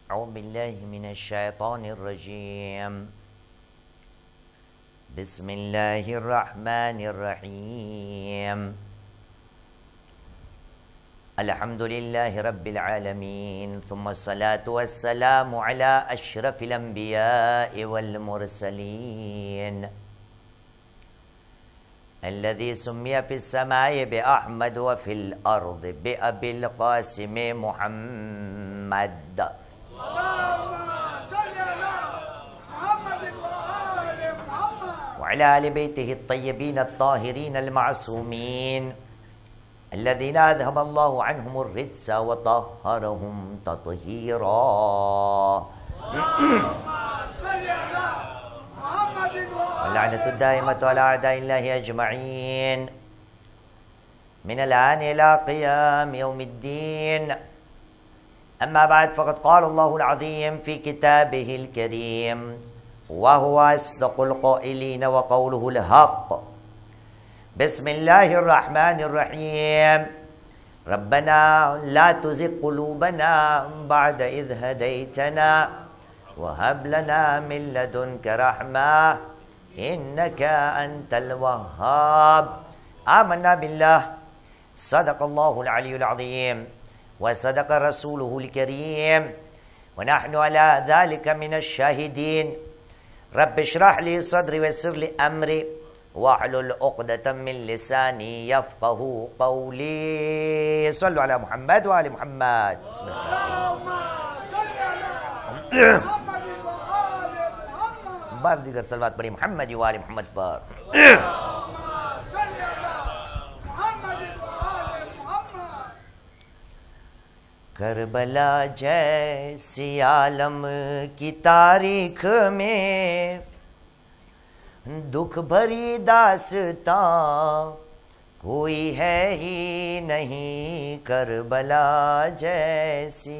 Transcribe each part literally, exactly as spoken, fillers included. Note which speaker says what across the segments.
Speaker 1: औज़ु बिल्लाहि मिनश शैतानिर रजीम। बिस्मिल्लाहिर रहमानिर रहीम। अल्हम्दुलिल्लाहि रब्बिल आलमीन सुम्मा अस्सलातु वस्सलामु अला अशरफिल अंबियाइ वल मुरसलीन अल्लज़ी सुम्मिया फिस समाइ बि अहमद व फिल अर्द बि अबिल क़ासिम मुहम्मद। वअला आलि बैतिहि अत्तय्यबीन अत्ताहिरीन अल-मासूमीन अल्लज़ीना अज़हबल्लाहु अन्हुमुर रिज्स व तह्हरहुम तत्हीरा। लअनतु दाइमतु अला अअदाइल्लाहि अजमईन मिनल आन इला क़ियाम यौमिद्दीन। अम्मा बाद फ़क़द क़ाल अल्लाहुल अज़ीम फ़ी किताबिहिल करीम व हुवा अस्दक़ुल क़ाइलीन व क़ौलुहुल हक़्क़। बिस्मिल्लाहिर रहमानिर रहीम। रब्बना ला तुज़िग़ क़ुलूबना बअद इज़ हदैतना व हब लना मिन लदुनका रहमा इन्नका अंतल वह्हाब। आमन्ना बिल्लाह सदक़ल्लाहुल अलियुल अज़ीम व सदक़ रसूलुहुल करीम व नहनु अला ज़ालिका मिनश शाहिदीन। रब्बि इश्रह ली सद्री वयस्सिर ली अम्री वहलुल उक़दतम मिन लिसानी यफ़क़हू क़ौली। सल्लु अला मुहम्मद व आलि मुहम्मद। बार दीगर सलवात पढ़ी मोहम्मद व आलि मोहम्मद पर। करबला जैसी आलम की तारीख में दुख भरी दास्तां कोई है ही नहीं करबला जैसी।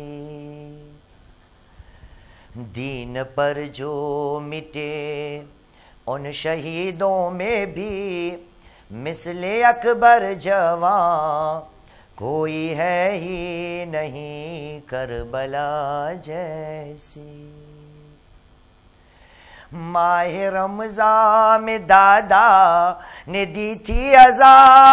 Speaker 1: दीन पर जो मिटे उन शहीदों में भी मिसले अकबर जवां कोई है ही नहीं करबला जैसी। माह रमज़ान में दादा ने दी थी अज़ा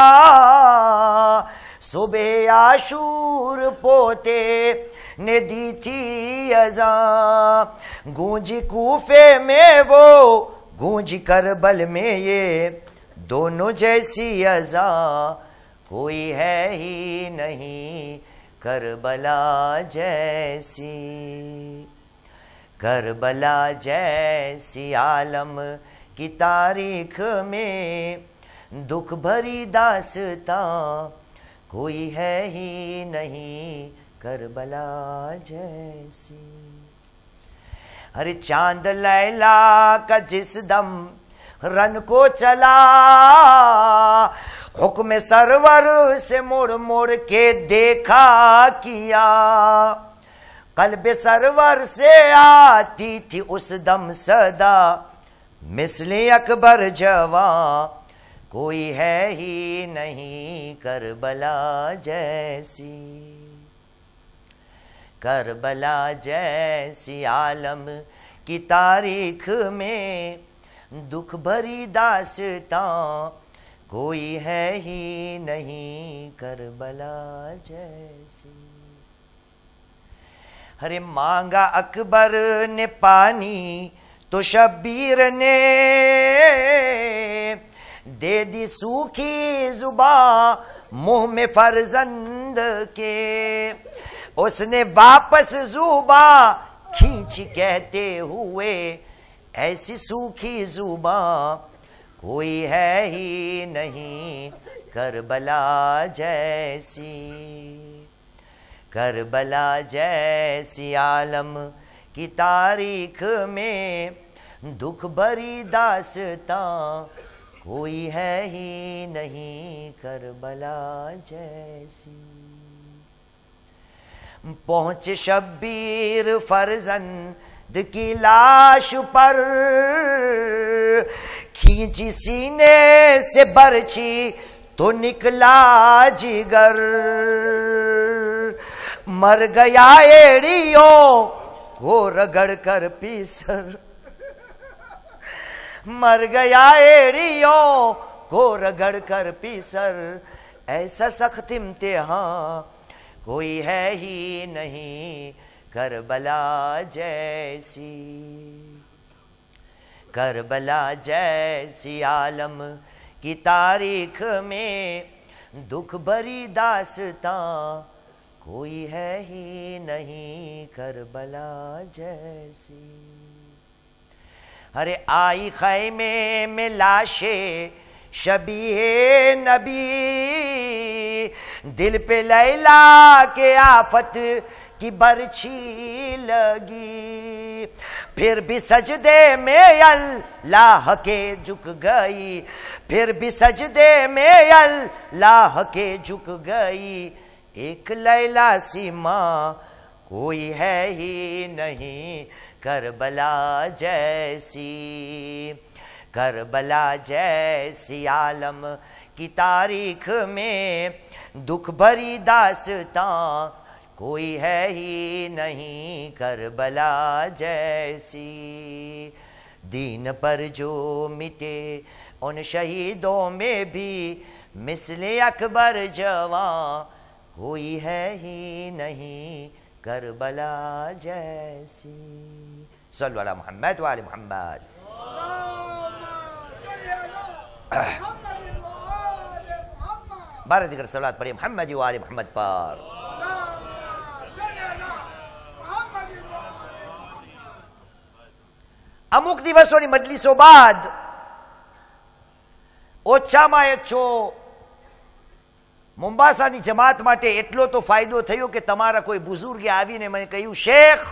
Speaker 1: सुबह आशूर पोते ने दी थी अज़ा। गूंजी कूफे में वो गूंजी करबल में ये दोनों जैसी अज़ा कोई है ही नहीं करबला जैसी। करबला जैसी आलम की तारीख में दुख भरी दास्तां कोई है ही नहीं करबला जैसी। हर चांद लैला का जिस दम रन को चला हुक्म सरवर से मुड़ मुड़ के देखा किया। कल्ब सरवर से आती थी उस दम सदा मिसले अकबर जवां कोई है ही नहीं करबला जैसी। करबला जैसी आलम की तारीख में दुख भरी दास्तां कोई है ही नहीं करबला जैसी। हरे मांगा अकबर ने पानी तो शब्बीर ने दे दी सूखी जुबां मुंह में फर्जंद के। उसने वापस जुबां खींच कहते हुए ऐसी सूखी जुबां कोई है ही नहीं करबला जैसी। करबला जैसी आलम की तारीख में दुख भरी दास्तां कोई है ही नहीं करबला जैसी। पहुंचे शब्बीर फर्जंद की लाश पर खींची सीने से बरछी तो निकला जिगर। मर गया एड़ियों को रगड़ कर पीसर, मर गया एड़ियों को रगड़ कर पीसर, ऐसा सख्त इम्तिहान कोई है ही नहीं करबला जैसी। करबला जैसी आलम की तारीख में दुख भरी दास्तां कोई है ही नहीं करबला जैसी। अरे आई खैमे में लाशे शबीहे नबी, दिल पे लैला के आफत की बरछी लगी, फिर भी सजदे में अल्लाह के झुक गई, फिर भी सजदे में अल्लाह के झुक गई। एक लैला सी माँ कोई है ही नहीं करबला जैसी। करबला जैसी आलम की तारीख में दुख भरी दास्तां कोई है ही नहीं करबला जैसी। दीन पर जो मिटे उन शहीदों में भी मिसले अकबर जवां कोई है ही नहीं करबला जैसी। सल्लल्लाहु अला मुहम्मद व आले मुहम्मद। बारह दिगर सलात पढ़िए मोहम्मद व आले मोहम्मद पर। અમુક દિવસોની મજલિસો બાદ ઓછામાં ઓછો મુંબાસાની જમાત માટે એટલો તો ફાયદો થયો કે તમારા કોઈ બુઝુર્ગે આવીને મને કહ્યું, શેખ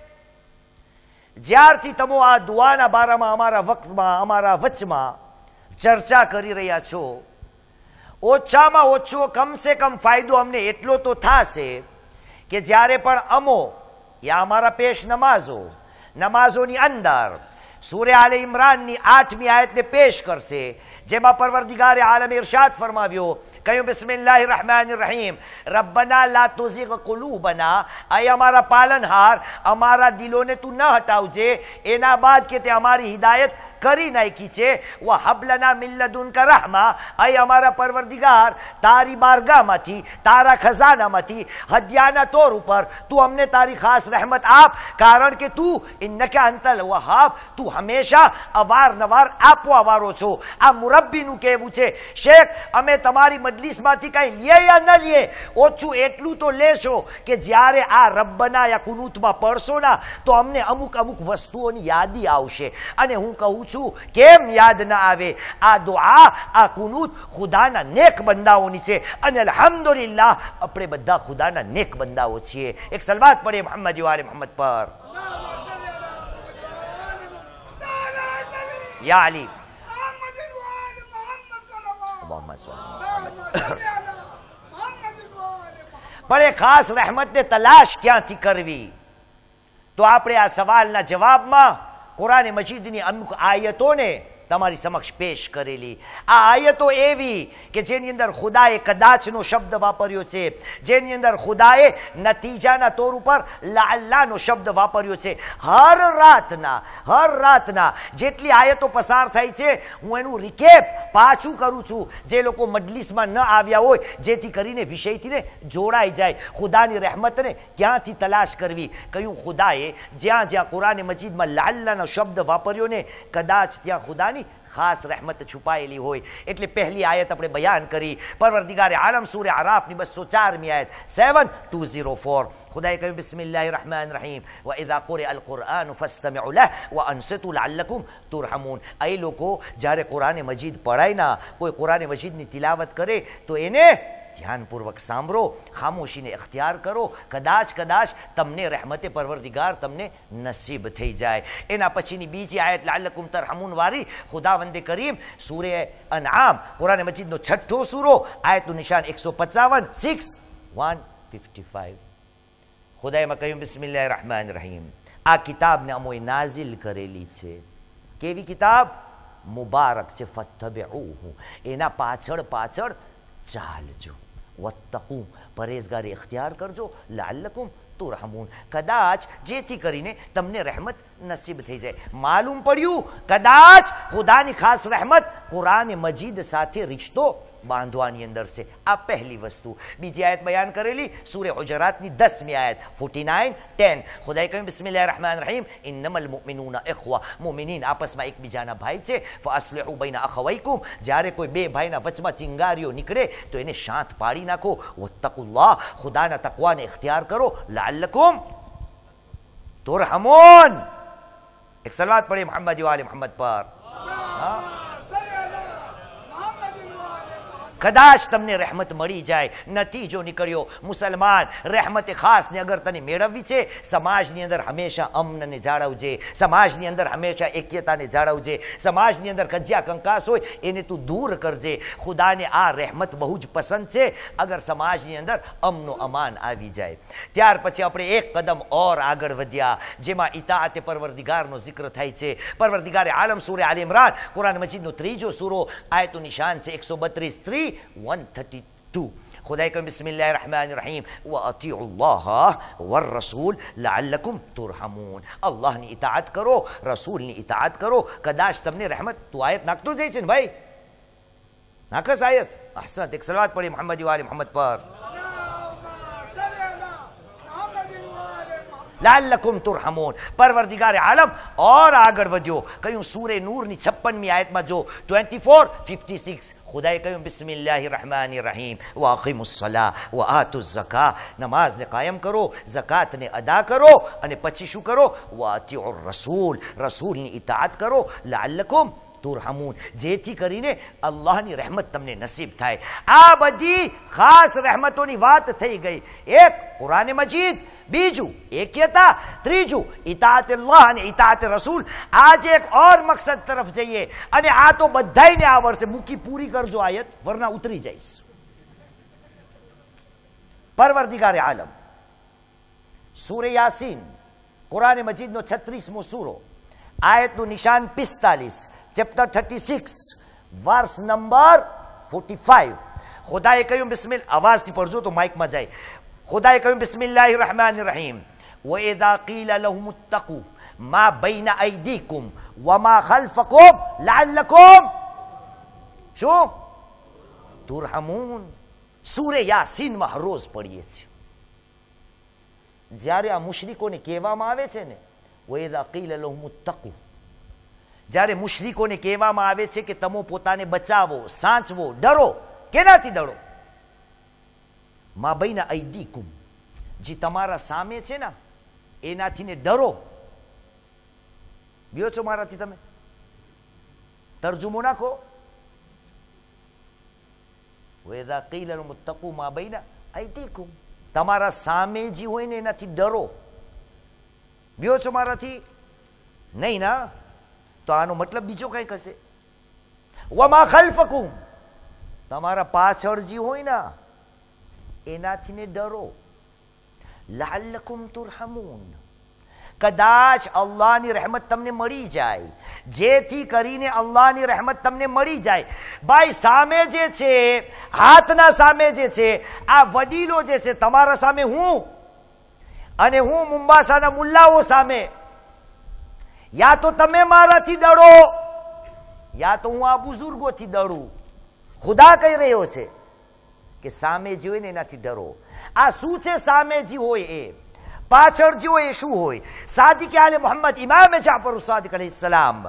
Speaker 1: જ્યારથી તમે આ દુઆના બારામાં અમારા વખતમાં અમારા વચમાં ચર્ચા કરી રહ્યા છો, ઓછામાં ઓછો કમસે કમ ફાયદો અમને એટલો તો થશે કે જ્યારે પણ અમો યા અમારા પેશ નમાઝો નમાઝોની અંદર सूर्य आले इमरान नी आठमी आयत ने पेश करसे, जेमा परवरदिगार आलम इरशाद फरमाव्यो, कहो बिस्मिल्लाहिर रहमानिर रहीम, रब्बना ला तुज़िग कुलूबना, अय हमारा पालनहार हमारा दिलों ने तू न हटावजे, एना बाद के ते हमारी हिदायत करी नाखी छे, व हबलना मिन लदुनका रहमा, अय हमारा परवरदिगार तारी बारगाहमांथी तारा खजानामांथी हदियाना तौर पर तू हमने तारी खास रहमत आप, कारण के तू इन्नका अंतल वहाब, तू हमेशा अवारनवार आपवावारो छो। आ मुरब्बीनुं कहेवुं छे, शेख अमे तमारी मजलिसमांथी कांई लीए या न लीए, ओछुं एटલું तो लेशो કે જ્યારે આ રબ્બના યા કુનૂતમાં પડશો ના તો અમને અમુક અમુક વસ્તુઓની યાદી આવશે, અને હું કહું છું કેમ યાદ ના આવે, આ દુઆ આ કુનૂત ખુદાના નેક બંદાઓની છે, અને અલ્હમ્દુલિલ્લાહ આપણે બધા ખુદાના નેક બંદાઓ છીએ। એક સલવાત પઢે મોહમ્મદ વાલે મોહમ્મદ પર। या अली પણ એ ખાસ રહેમતને તલાશ ક્યાંથી કરવી, તો આપણે આ સવાલના જવાબમાં કુરાન મજીદની અમુક આયતોને તમારી સમક્ષ પેશ કરેલી। આ આયતો એવી કે જેની અંદર ખુદાએ કદાચનો શબ્દ વાપર્યો છે, જેની અંદર ખુદાએ નતીજાના તौर ઉપર લાઅલ્લાનો શબ્દ વાપર્યો છે। હર રાતના હર રાતના જેટલી આયતો પસાર થઈ છે હું એનું રિકેપ પાછું કરું છું, જે લોકો મજલિસમાં ન આવ્યા હોય, જેથી કરીને વિષયથી જોડાઈ જાય। ખુદાની રહેમતને ક્યાંથી તલાશ કરવી, કહ્યું ખુદાએ જ્યાં જ્યાં કુરાન મજીદમાં લાઅલ્લાનો શબ્દ વાપર્યો ને કદાચ ત્યાં ખુદાની खास रहमत छुपाયેલી હોય। એટલે પહેલી આયત આપણે બયાન કરી, પરવરદિગાર આલમ સૂરા આરાફની બસો ચારમી આયત सेवन टू ज़ीरो फोर। खुदाए કહ્યું બિસ્મિલ્લાહિર रहमानिर रहीम व इज़ा क़ुरिअ अल क़ुरआन फस्तमिउ लह व अंसितु लअल्लकुम तुरहमून। એ લોકો જ્યારે કુરાન મજીદ પઢાય ના, કોઈ કુરાન મજીદની તિલાવત કરે તો એને ધ્યાનપૂર્વક સાંભળો, ખામોશીને ઇખ્તિયાર કરો, કદાચ કદાચ તમને રહેમતે પરવરદિગાર તમને નસીબ થઈ જાય। એના પછીની બીજી આયત લઅલ્લકુમ તરહમૂન વાળી ખુદાવંદે કરીમ સૂરે અનઆમ કુરાન મજીદનો છઠ્ઠો સૂરો આયતનું નિશાન એકસો પંચાવન સિક્સ વન ફિફ્ટી ફાઈવ। ખુદાએ કહ્યું બિસ્મિલ્લાહિર रहमानिर रहीम, આ કિતાબને અમોએ નાઝિલ કરેલી છે। કેવી કિતાબ? મુબારક છે। ફત્તબિઉહુ, એના પાછળ પાછળ ચાલજો, વત્તકુ, પરેઝગારી ઇખ્તિયાર કરજો, લઅલ્લકુમ તુરહમૂન, કદાચ જેથી કરીને તમને રહેમત નસીબ થઈ જાય. માલુમ પડ્યું કદાચ ખુદાની ખાસ રહેમત કુરાન મજીદ સાથે રિશ્તો બાંધવાની અંદર છે. આ પહેલી વસ્તુ. બીજી આયત બયાન કરેલી સૂરે હુજરાતની દસમી આયત ફોર્ટી નાઇન ટેન. ખુદાએ કહ્યું બિસ્મિલ્લાહિર રહેમાનિર રહીમ ઇન્નમલ મુમિનૂના ઇખ્વા, મુમિનીન આપસમાં એકબીજાના ભાઈ છે. ફઅસ્લિહુ બૈના અખવૈકુમ, જ્યારે કોઈ બે ભાઈના વચમાં ચિંગારીઓ નીકળે તો એને શાંત પાડી નાખો. વત્તકુલ્લાહ, ખુદાના તકવાને ઇખ્તિયાર કરો. લઅલ્લકુમ તુરહમૂન. એક સલાત પढ़े મોહમ્મદ વાલે મોહમ્મદ પર. કદાચ તમને રહેમત મળી જાય. નતીજો નીકળ્યો મુસલમાન, રહેમતે ખાસને અગર તને મેળવવી છે, સમાજની અંદર હંમેશા અમનને જાળવજે, સમાજની અંદર હંમેશા એક્યતાને જાળવજે, સમાજની અંદર કજિયા કંકાસ હોય એને તું દૂર કરજે. ખુદાને આ રહેમત બહુ જ પસંદ છે અગર સમાજની અંદર અમનો અમાન આવી જાય. ત્યાર પછી આપણે એક કદમ ઓર આગળ વધ્યા જેમાં ઇતાઅતે પરવરદિગારનો જિક્ર થાય છે. પરવરદિગારે આલમ સૂરે આલ ઇમરાન કુરાન મજીદનો ત્રીજો સૂરો, આયતું નિશાન છે એકસો બત્રીસ ત્રી one thirty-two. ખુદાએ કહ્યું બિસ્મિલ્લાહિર રહેમાનિર રહીમ વઅતિઉલ્લાહ વરરસૂલ લઅલ્લકુમ તુરહમૂન. અલ્લાહની ઇતાઅત કરો, રસૂલની ઇતાઅત કરો, કદાચ તમને રહેમત. તું આયત નાખતો જાય છે ને ભાઈ, નાખસ આયત. અહસન. એક સલાવત પડી મોહમ્મદ વાલે મોહમ્મદ પર. લઅલ્લકુમ તુરહમૂન. પરવરદિગારે આલમ और આગળ વધ્યો. કહ્યું સૂરે નૂરની છપ્પનમી આયતમાં જો ટ્વેન્ટી ફોર ફિફ્ટી સિક્સ. ખુદાએ કહ્યું બિસ્મિલ્લાહિર રહેમાનિર રહીમ વાકિમુસ સલાહ વઆતુઝ ઝકા. નમાઝને કાયમ કરો, ઝકાતને અદા કરો અને પછી શું કરો? વઅતિઉર રસૂલ, રસૂલની ઇતાઅત કરો. લઅલ્લકુમ તુરહમૂન, જેથી કરીને અલ્લાહની રહેમત તમને નસીબ થાય. આ બધી ખાસ રહેમતોની વાત થઈ ગઈ. એક કુરાન મજીદ, બીજું એક્યતા, ત્રીજું ઇતાઅતે અલ્લાહ અને ઇતાઅતે રસૂલ. આજે એક ઓર મકસદ તરફ જઈએ અને આ તો બધાયને આવડશે. મૂકી પૂરી કરજો આયત, વરના ઉતરી જઈશ. પરવરદિગારે આલમ સૂરે યાસીન કુરાન મજીદનો છત્રીસમો સૂરો, આયતનું નિશાન પિસ્તાલીસ, chapter thirty six verse number forty five. ખુદાએ કહ્યું બિસ્મિલ, અવાજથી પડજો તો માઇકમાં જાય. ખુદાએ કહ્યું બિસ્મિલ્લાહિર રહેમાનિર રહીમ વઇઝા કીલા લહુમ ઇત્તકુ મા બૈના અયદીકુમ વમા ખલ્ફકુમ લઅલ્લકુમ શું તુરહમૂન. સૂરે યાસીનમાં હરોજ પડીએ છીએ. જ્યારે આ મુશરિકોને કહેવામાં આવે છે ને વઇઝા કીલા લહુમ ઇત્તકુ, જ્યારે મુશરિકોને કહેવામાં આવે છે કે તમે પોતાને બચાવો, સાચવો, ડરો. કેનાથી ડરો? મા બૈના અયદીકુમ, જે તમારા સામે છે ને એનાથી ને ડરો. ગયો છો મારાથી તમે? તરજુમો નાખો. વઇઝા કીલા લહુમ ઇત્તકુ મા બૈના અયદીકુમ, તમારા સામે જે હોય ને એનાથી ડરો. ગયો છો મારાથી? નહીં ના? તો આનો મતલબ બીજો કંઈક હશે. વમા ખલ્ફકુમ, તમારા પાછળ જે હોય ને એનાથી ને ડરો. લઅલ્લકુમ તુરહમૂન, કદાચ અલ્લાહની રહેમત તમને મળી જાય, જેથી કરીને અલ્લાહની રહેમત તમને મળી જાય. ભાઈ સામે જે છે, હાથના સામે જે છે, આ વડીલો જે છે તમારા સામે, હું અને હું મુંબાસાના મુલ્લાઓ સામે, યા તો તમે મારાથી ડરો યા તો હું આ બુઝુર્ગોથી ડરું. ખુદા કહી રહ્યો છે કે સામે જે હોય ને એનાથી ડરો. આ શું છે? સામે જે હોય એ, પાછળ જે હોય એ શું હોય? સાદિક આલે મોહમ્મદ ઇમામ જાફર સાદિક અલૈહિસ સલામ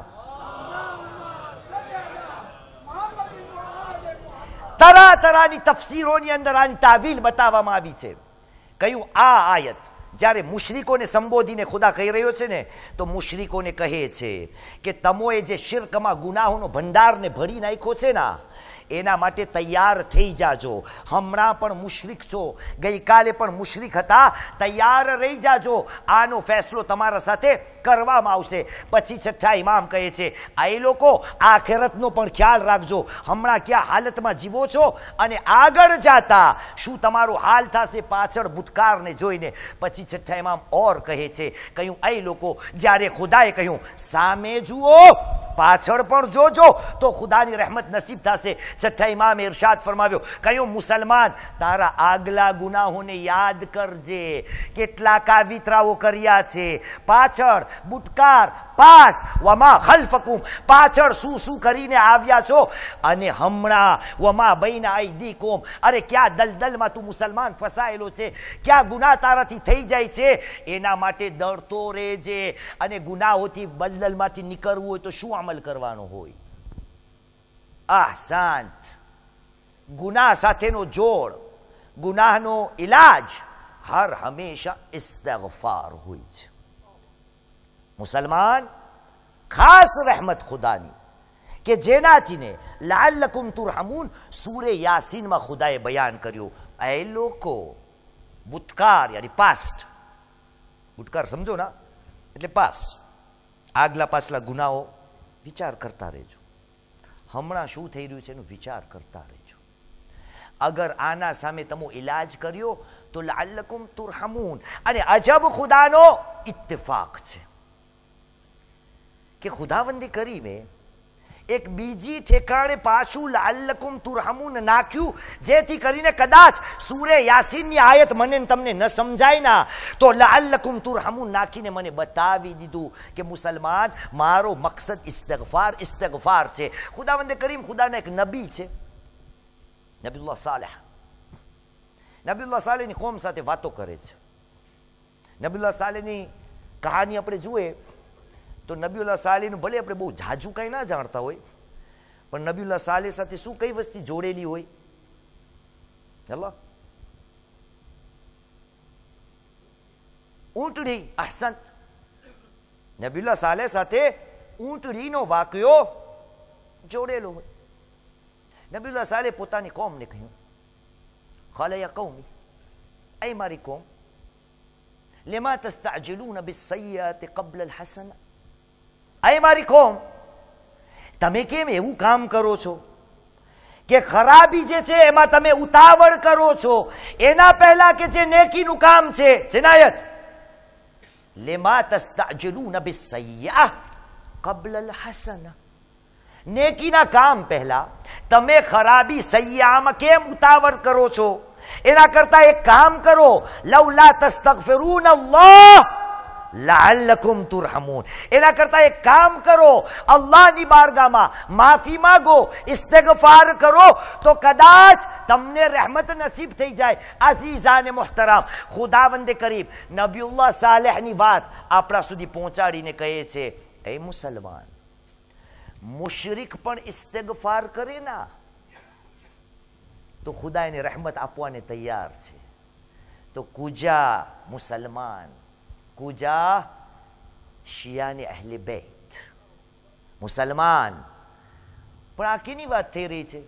Speaker 1: તરા તરાની તફસીરોની અંદર આની તાવીલ બતાવવામાં આવી છે. કહ્યું આ આયત જ્યારે મુશરિકોને સંબોધીને ખુદા કહી રહ્યો છે ને, તો મુશરિકોને કહે છે કે તમોએ જે શિર્કમાં ગુનાહોનો ભંડારને ભરી નાખ્યો છે ને એના માટે તૈયાર થઈ જાજો. હમણાં પણ મુશરિક છો, ગઈકાલે પણ મુશરિક હતા, તૈયાર રહી જાજો. આનો ફેસલો તમારા સાથે કરવામાં આવશે. પછી છઠ્ઠા ઇમામ કહે છે આ એ લોકો આખિરતનો પણ ખ્યાલ રાખજો. હમણાં ક્યાં હાલતમાં જીવો છો અને આગળ જાતા શું તમારો હાલ થશે પાછળ ભૂતકાળને જોઈને. પછી છઠ્ઠા ઇમામ ઓર કહે છે, કહ્યું એ લોકો જ્યારે ખુદાએ કહ્યું સામે જુઓ પાછળ પણ જોજો તો ખુદાની રહેમત નસીબ થશે. છઠ્ઠા ઇમામે ઇરશાદ ફરમાવ્યો, કયો મુસલમાન તારા આગલા ગુનાહોને યાદ કરજે, કેટલા કાવિતરાઓ કર્યા છે, પાછળ બુટકાર પાસ વમા ખલ્ફકુમ, પાછળ શું શું કરીને આવ્યા છો, અને હમણાં વમા બૈના અયદીકુમ, અરે ક્યાં દલદલમાં તું મુસલમાન ફસાયેલો છે, ક્યાં ગુનાહ તારાથી થઈ જાય છે, એના માટે ડરતો રહેજે. અને ગુનાહોથી દલદલમાંથી નીકળવું હોય તો શું અમલ કરવાનો હોય? આહસાન, ગુનાહ સાથેનો જોડ, ગુનાહનો ઇલાજ હર હંમેશા ઇસ્તિગફાર હોય છે. મુસલમાન ખાસ રહેમત ખુદાની કે જેનાથી ને લઅલ્લકુમ તુરહમૂન સૂરે યાસીનમાં ખુદાએ બયાન કર્યું, એ લોકો ભૂતકાળ યાની પાસ્ટ, ભૂતકાળ સમજો ના એટલે પાસ, આગલા પાછલા ગુનાઓ વિચાર કરતા રહેજો, હમણાં શું થઈ રહ્યું છે એનો વિચાર કરતા રહેજો. અગર આના સામે તમે ઇલાજ કર્યો તો લઅલ્લકુમ તુરહમૂન. અને અજબ ખુદાનો ઇત્તફાક છે કે ખુદાવંદી કરીમે એક બીજી ઠેકાણે પાછું લઅલ્લકુમ તુરહમૂન નાખ્યું, જેથી કરીને કદાચ સૂરે યાસીનની આયત મને તમને ન સમજાય ના તો લઅલ્લકુમ તુરહમૂન નાખીને મને બતાવી દીધું કે મુસલમાન મારો મકસદ ઇસ્તિગફાર ઇસ્તિગફાર છે. ખુદાવંદે કરીમ ખુદાના એક નબી છે, નબીઉલ્લાહ સાલેહ. નબીઉલ્લાહ સાલેહની કોમ સાથે વાતો કરે છે. નબીઉલ્લાહ સાલેહની કહાની આપણે જોઈએ તો નબીઉલ્લાહ સાલેહનું ભલે આપણે બહુ ઝાઝું કાંઈ ના જાણતા હોય, પણ નબીઉલ્લાહ સાલેહ સાથે શું કઈ વસ્તુ જોડેલી હોય? અલ્લાહ ઊંટડી. અહસન, નબીઉલ્લાહ સાલેહ સાથે ઊંટડીનો વાક્યો જોડેલો હોય. નબીઉલ્લાહ સાલેહ પોતાની કોમને કહ્યું, قال يا قومي أي મારી કોમ لما تستعجلون بالسيئة قبل الحسنة. أي મારી કોમ તમે કેમ એવું કામ કરો છો કે ખરાબી જે છે એમાં તમે ઉતાવળ કરો છો, એના પહેલા કે જે નેકીનું કામ છે. જનાયત لما تستعجلون بالسيئة قبل الحسنة. નેકીના કામ પહેલા તમે ખરાબી સૈયામાં કેમ ઉતાવળ કરો છો? એના કરતા એક કામ કરો, લૌલા તસ્તગફિરૂન અલ્લાહ લઅલ્લકુમ તુરહમૂન. એના કરતા એક કામ કરો, અલ્લાહની બારગાહમાં માફી માંગો, ઇસ્તિગફાર કરો તો કદાચ તમને રહેમત નસીબ થઈ જાય. અઝીઝાને મુહતરમ, ખુદાવંદે કરીમ નબીઉલ્લાહ સાલેહની વાત આપણા સુધી પહોંચાડીને કહે છે, એ મુસલમાન મુશરિક પણ ઇસ્તિગફાર કરે ના તો ખુદા એને રહેમત આપવાને તૈયાર છે. તો કુજા મુસલમાન, કુજા શિયાને અહલે બેત મુસલમાન. પણ આ કેની વાત થઈ રહી છે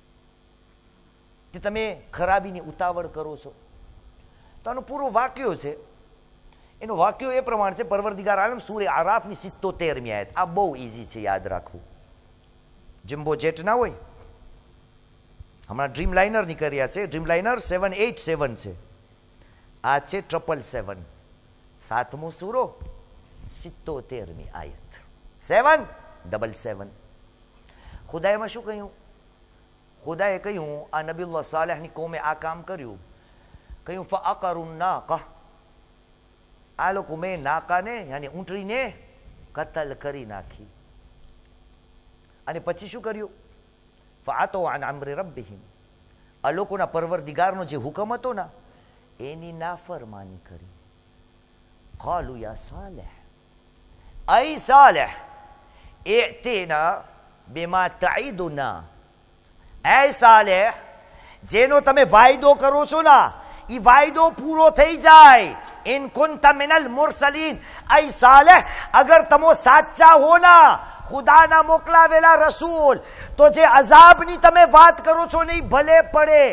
Speaker 1: કે તમે ખરાબીની ઉતાવળ કરો છો? તો આનો પૂરો વાક્યો છે. એનો વાક્યો એ પ્રમાણે છે, પરવરદિગાર આલમ સૂરે આરાફની સિત્તોતેરમી આયત. આ બહુ ઇઝી છે યાદ રાખવું. જમ્બો જેટ ના હોય, હમણાં ડ્રીમ લાઇનર નીકળ્યા છે, Dreamliner seven eight seven છે, આ છે ટ્રિપલ સેવન. સાતમો સૂરો સિત્તોતેરમી આયત, સેવન ડબલ સેવન. ખુદાએમાં શું કહ્યું? ખુદાએ કહ્યું આ નબીઉલ્લાહ સાલેહની કોમે આ કામ કર્યું. કહ્યું ફઅકરુ નાકા, આ લોકો મેં નાકાને યાની ઊંટડીને કતલ કરી નાખી. અને પછી શું કર્યું? ફઆતો અન અમ્રી રબ્બિહિમ, આ લોકોના પરવરદિગારનો જે હુકમ હતો ને એની નાફરમાની કરી. قالوا يا صالح أي صالح ائتنا بما تعدنا. એ સાલેહ જેનો તમે વાયદો કરો છો ને એ વાયદો પૂરો થઈ જાય. ઇન કુંતા મિનલ મુરસલીન. એ સાલેહ અગર તમે સાચા હો ના ખુદાના મોકલાવેલા રસૂલ, તો જે અઝાબની તમે વાત કરો છો ને ભલે પડે,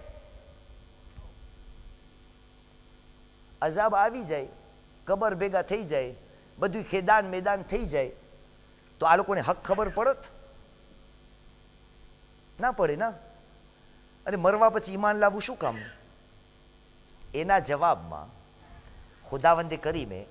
Speaker 1: અઝાબ આવી જાય, કબર ભેગા થઈ જાય, બધું ખેદાન મેદાન થઈ જાય, તો આ લોકોને હક ખબર પડત ના પડે ના? અરે મરવા પછી ઈમાન લાવવું શું કામ? એના જવાબમાં ખુદાવંદે કરીમે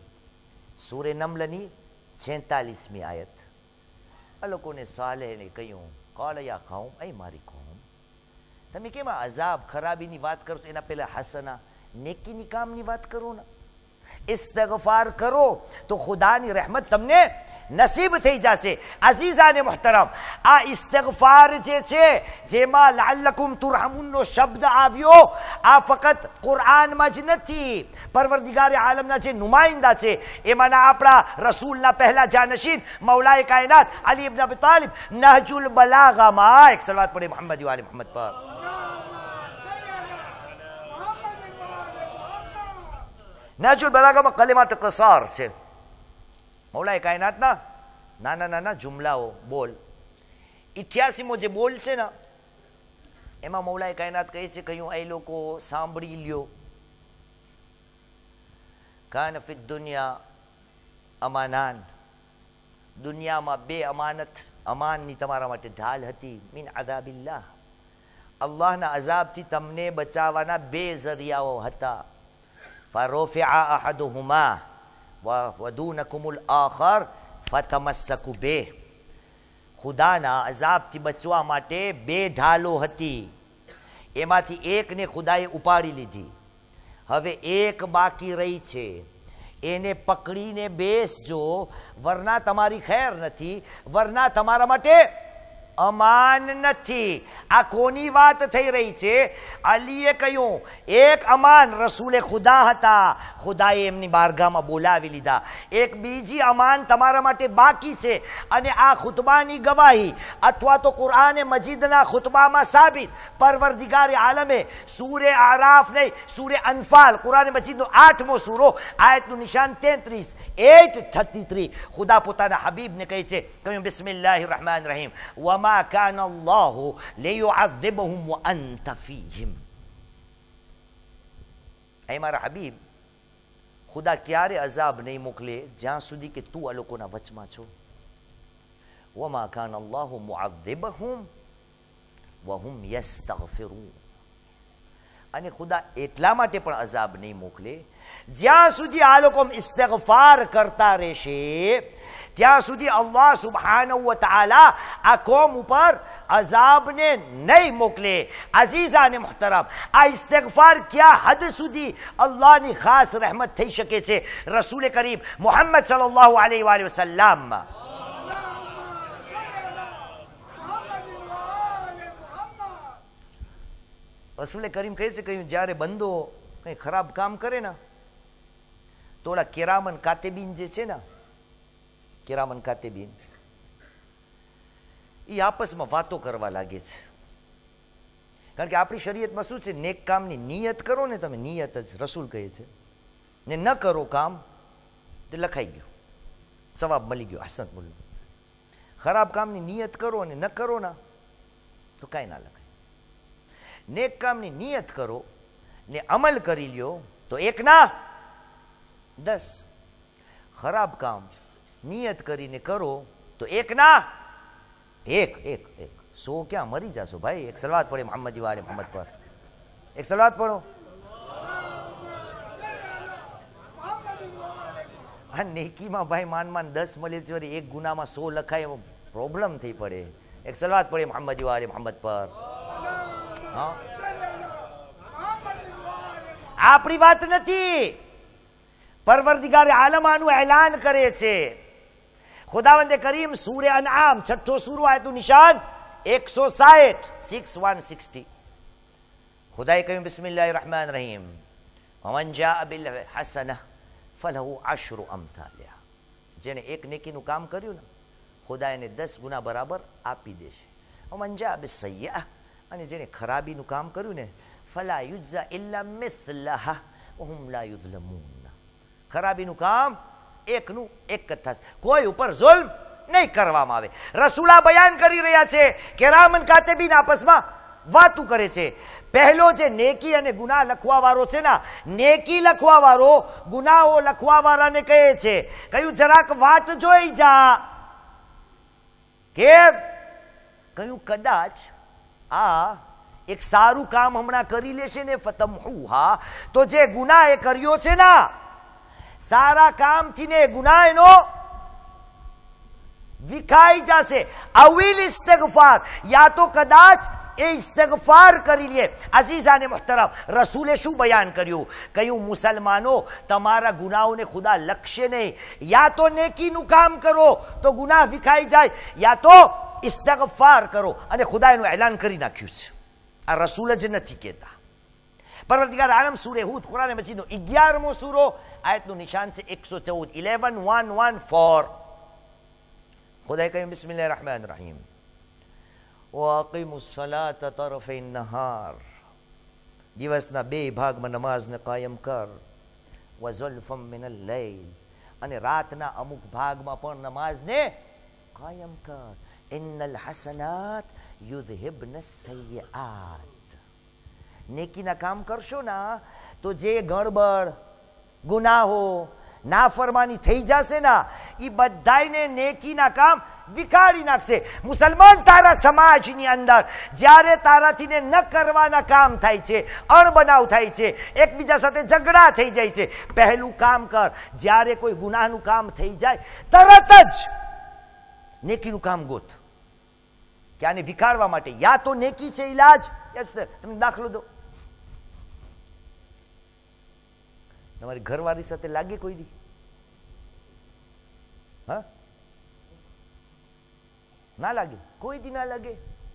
Speaker 1: સૂરે નમલની છેતાલીસમી આયત આ લોકોને સાલેહને કહ્યું, قال يا قوم أي મારી قوم તમે કેમ અઝાબ ખરાબીની વાત કરો છો એના પહેલા હસના નેકીની કામની વાત કરો ને ઇસ્તિગફાર કરો તો ખુદાની રહેમત તમને નસીબ થઈ જશે અઝીઝાને મુહતરમ આ ઇસ્તિગફાર જે છે જેમાં લઅલ્લકુમ તુરહમુનનો શબ્દ આવ્યો આ ફક્ત કુરઆનમાં જ નથી પરવરદિગાર આલમના જે નુમાઇંદા છે એમાંના આપણા રસૂલના પહેલા જાનશીન મૌલાએ કાયનાત અલી ઇબ્ન અબી તાલિબ નહજુલ બલાગામાં એક સલાવત પડે મોહમ્મદ વાલે મોહમ્મદ પર નહજુલ બલાગામાં કલિમાત કસાર છે મૌલાએ કાયનાતના નાના નાના જુમલાઓ બોલ ઇઠ્યાસીમો જે બોલ છે ને એમાં મૌલાએ કાયનાત કહે છે કહ્યું એ લોકો સાંભળી લ્યો કાન ફિ દુનિયા અમાનાન દુનિયામાં બે અમાનત અમાનની તમારા માટે ઢાલ હતી મિન અઝાબિલ્લાહ અલ્લાહના અઝાબથી તમને બચાવવાના બે ઝરિયાઓ હતા ફરોફિઆ અહદુહુમા વદૂનકુમુલ આખર ફતમસ્સકુ બે ખુદાના અઝાબથી બચવા માટે બે ઢાલો હતી એમાંથી એકને ખુદાએ ઉપાડી લીધી હવે એક બાકી રહી છે એને પકડીને બેસજો વરના તમારી ખેર નથી વરના તમારા માટે અમાન નથી આ કોની વાત થઈ રહી છે અલીએ કહ્યું એક અમાન રસૂલે ખુદા હતા ખુદાએ એમની બારગાહમાં બોલાવી લીધા એક બીજી અમાન તમારા માટે બાકી છે અને આ ખુતબાની ગવાહી અથવા તો કુરઆને મજીદના ખુતબામાં સાબિત પરવરદિગાર આલમે સૂરે આરાફ નહીં સૂરે અનફાલ કુરઆને મજીદનો આઠમો સૂરો આયતનું નિશાન તેત્રીસ એટ થર્ટી થ્રી ખુદા પોતાના હબીબને કહે છે કહ્યું બિસ્મિલ્લાહિર રહમાનિર રહીમ વમા كان الله ليعذبهم وأنت فيهم ऐ મારા હબીબ ખુદા ક્યારે અઝાબ નહીં મોકલે જ્યાં સુધી કે તું આ લોકોના વચમાં છો وما كان الله معذبهم وهم يستغفرون અને ખુદા એટલા માટે પણ અઝાબ નહીં મોકલે જ્યાં સુધી આ લોકો ઇસ્તિગફાર કરતા રહેશે ત્યાં સુધી અલ્લાહ સુબ્હાનહુ વ તઆલા આ કોમ ઉપર અઝાબને નહીં મોકલે અઝીઝાને મુહતરમ આ ઇસ્તિગફાર ક્યાં હદ સુધી અલ્લાહની ખાસ રહેમત થઈ શકે છે રસૂલ કરીમ મુહમ્મદ સલ્લલ્લાહુ અલૈહિ વસલ્લમ રસૂલ કરીમ કહે છે કહ્યું જ્યારે બંદો કંઈ ખરાબ કામ કરે ને તો ઓલા કિરામન કાતિબીન જે છે ને કિરામન કાતિબીન એ આપસમાં વાતો કરવા લાગે છે કારણ કે આપણી શરીયતમાં શું છે નેક કામની નિયત કરો ને તમે નિયત જ રસૂલ કહે છે ને ન કરો કામ તે લખાઈ ગયું સવાબ મળી ગયો હસન બોલ્યું ખરાબ કામની નિયત કરો ને ન કરો ને તો કાંઈ ના લખાય નેક કામની નિયત કરો ને અમલ કરી લ્યો તો એક ના દસ ખરાબ કામ નિયત કરીને કરો તો એક ના એક એક એક સો ક્યાં મરી જશો ભાઈ એક સલાવત પડે મોહમ્મદ વાલે મોહમ્મદ પર એક સલાવત પડો આ નેકીમાં ભાઈ માન માન દસ મળે છે એક ગુનામાં સો લખાય એવો પ્રોબ્લેમ થઈ પડે એક સલાવત પડે મોહમ્મદ વાલે મોહમ્મદ પર હા આપણી વાત નથી પરવરદિગાર આલમ આનું એલાન કરે છે ખુદાવંદે કરીમ સૂરે અનઆમ છઠ્ઠો સૂરો આયતું નિશાન એકસો સાઠ સિક્સ વન સિક્સટી ખુદાએ કહ્યું બિસ્મિલ્લાહિર રહમાનિર રહીમ વમન જાઅ બિલ હસનહ ફલહુ અશરુ અમસાલિહા જેને એક નેકીનું કામ કર્યું ને ખુદા એને દસ ગુના બરાબર આપી દેશે વમન જાઅ બિસય્યઅહ અને જેને ખરાબીનું કામ કર્યું ને ફલા યુજ્ઝા ઇલ્લા મિથલહા વહુમ લા યુઝલમૂન ખરાબીનું કામ એકનું એક જ થશે કોઈ ઉપર જુલ્મ નહીં કરવામાં આવે રસૂલા બયાન કરી રહ્યા છે કિરામન કાતિબીન આપસમાં વાતું કરે છે પહેલો જે નેકી અને ગુનાહ લખવા વાળો છે ને નેકી લખવા વાળો ગુનાહો લખવા વાળાને કહે છે કયું જરાક વાટ જોઈ જા કેમ કયું કદાચ આ એક સારું કામ હમણાં કરી લેશે ને ફતમહુહા તો જે ગુનાહ એ કર્યો છે ને સારા કામથી ને ગુનાહ એનો વિખાઈ જશે. અવિલ ઇસ્તિગફાર, યા તો કદાચ એ ઇસ્તિગફાર કરી લે. અઝીઝાને મુહતરમ, રસૂલે શું બયાન કર્યું? કહ્યું મુસલમાનો, તમારા ગુનાહોને ખુદા લખશે નહીં. યા તો નેકીનું કામ કરો તો ગુનાહ વિખાઈ જાય, યા તો ઇસ્તિગફાર કરો. અને ખુદા એનું એલાન કરી નાખ્યું છે. આ રસૂલ જ નથી કહેતા. પરવરદિગાર આલમ સૂરે હૂદ, કુરાન મજીદનો અગિયારમો સૂરો, આયતનું નિશાન છે એકસો ચૌદ, ઇલેવન વન વન ફોર. ખુદાએ કહ્યું બિસ્મિલ્લાહિર રહેમાનિર રહીમ, વાકિમુસ સલાતા તરફે નહાર, દિવસના બે ભાગમાં નમાઝને કાયમ કર. વઝુલ્ફમ મિનલ લૈલ, અને રાતના અમુક ભાગમાં પણ નમાઝને કાયમ કર. ઇન્નલ હસનાત યુધહિબન સય્યઆત, નેકીના કામ કરશો ના તો જે ગડબડ, ગુનાહો, નાફરમાની થઈ જશે ના, એ બધાને નેકીના કામ વિખાડી નાખશે. મુસલમાન, તારા સમાજની અંદર જ્યારે તારાથી ન કરવાના કામ થાય છે, અણબનાવ થાય છે, એકબીજા સાથે ઝઘડા થઈ જાય છે, પહેલું કામ કર, જ્યારે કોઈ ગુનાહનું કામ થઈ જાય તરત જ નેકીનું કામ ગોત. કે આને વિખાડવા માટે યા તો નેકી છે ઇલાજ. તમે દાખલો દો, તમારી ઘરવાળી સાથે લાગે કોઈ દી? હા, ના લાગે, કોઈ દી ના લાગે.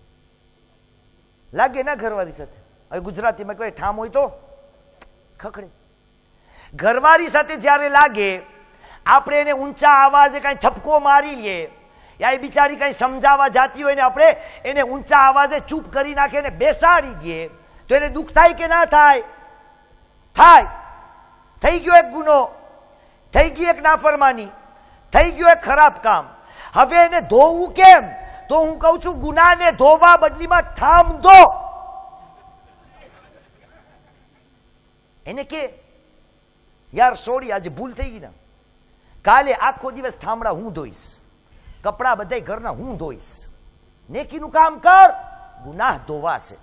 Speaker 1: લાગે ના ઘરવાળી સાથે? હવે ગુજરાતીમાં કોઈ ઠામ હોય તો ખખડે. ઘરવાળી સાથે જ્યારે લાગે, આપણે એને ઊંચા આવાજે કાંઈ ઠપકો મારી લઈએ, યા એ બિચારી કંઈ સમજાવવા જાતી હોય ને આપણે એને ઊંચા આવાજે ચૂપ કરી નાખીએ ને બેસાડી દઈએ, તો એને દુઃખ થાય કે ના થાય? થાય. થઈ ગયો એક ગુનો, થઈ ગઈ એક નાફરમાની, થઈ ગયું એક ખરાબ કામ. હવે એને ધોવું કેમ? તો હું કહું છું, ગુનાને ધોવા બદલીમાં ઠામ દો. એને કે યાર સોરી, આજે ભૂલ થઈ ગઈ ને, કાલે આખો દિવસ ઠામડા હું ધોઈશ, કપડા બધા ઘરના હું ધોઈશ. નેકીનું કામ કર, ગુનાહ ધોવાશે.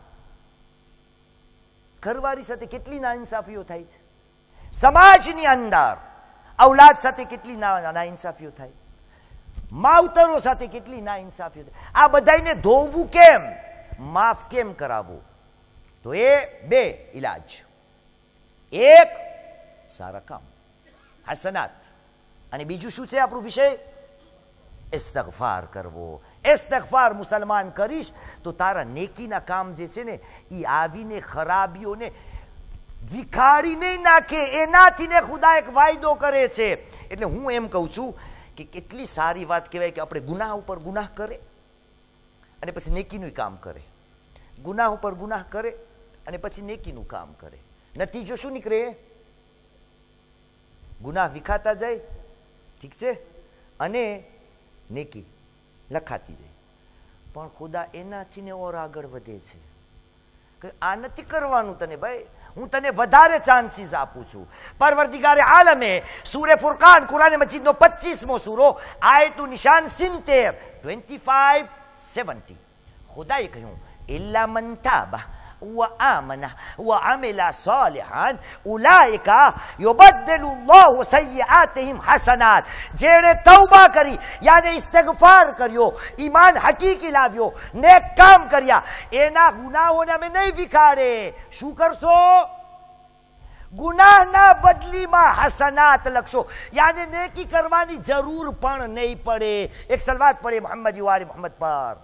Speaker 1: ઘરવાળી સાથે કેટલી નાઇન્સાફીઓ થાય છે, સમાજની અંદર ઔલાદ સાથે કેટલી નાઇન્સાફીઓ થાય, માવતરો સાથે કેટલી નાઇન્સાફીઓ થાય. આ બધાને ધોવું કેમ, માફ કેમ કરાવવું? તો એ બે ઇલાજ. એક સારા કામ, હસનાત, અને બીજું શું છે આપણું વિષય? ઇસ્તિગફાર કરવો. ઇસ્તિગફાર મુસલમાન કરીશ તો તારા નેકીના કામ જે છે ને એ આવીને ખરાબીઓને વિખાડી નહીં નાખે. એનાથી ને ખુદા એક વાયદો કરે છે. એટલે હું એમ કહું છું કે કેટલી સારી વાત કહેવાય કે આપણે ગુનાહ ઉપર ગુનાહ કરે અને પછી નેકીનું કામ કરે, ગુનાહ ઉપર ગુનાહ કરે અને પછી નેકીનું કામ કરે. નતીજો શું નીકળે? ગુનાહ વિખાતા જાય, ઠીક છે, અને નેકી લખાતી જાય. પણ ખુદા એનાથી ને ઓર આગળ વધે છે કે આ નથી કરવાનું તને ભાઈ, હું તને વધારે ચાન્સીસ આપું છું. પરવરદિગારે આલમે સૂરે ફુરકાન, કુરાન મજીદનો પચીસમો સૂરો, આયતું નિશાન સિત્તેર, ટ્વેન્ટી ફાઈવ સેવન્ટી, ખુદાએ કહ્યું ઇલ્લા મન તાબા وآمن وعمل صالحا أولئك يبدل الله سيئاتهم حسنات. જેણે તૌબા કરી, યાને ઇસ્તિગફાર કર્યો, ઈમાન હકીકી લાવ્યો, નેક કામ કર્યા, એના ગુનાહોને અમે નહીં વિખાડે. શું કરશો? ગુનાહના બદલીમાં હસનાત લખશો, યાને નેકી કરવાની જરૂર પણ નહીં પડે. એક સલવાત પડે મોહમ્મદ વાલે મોહમ્મદ પર.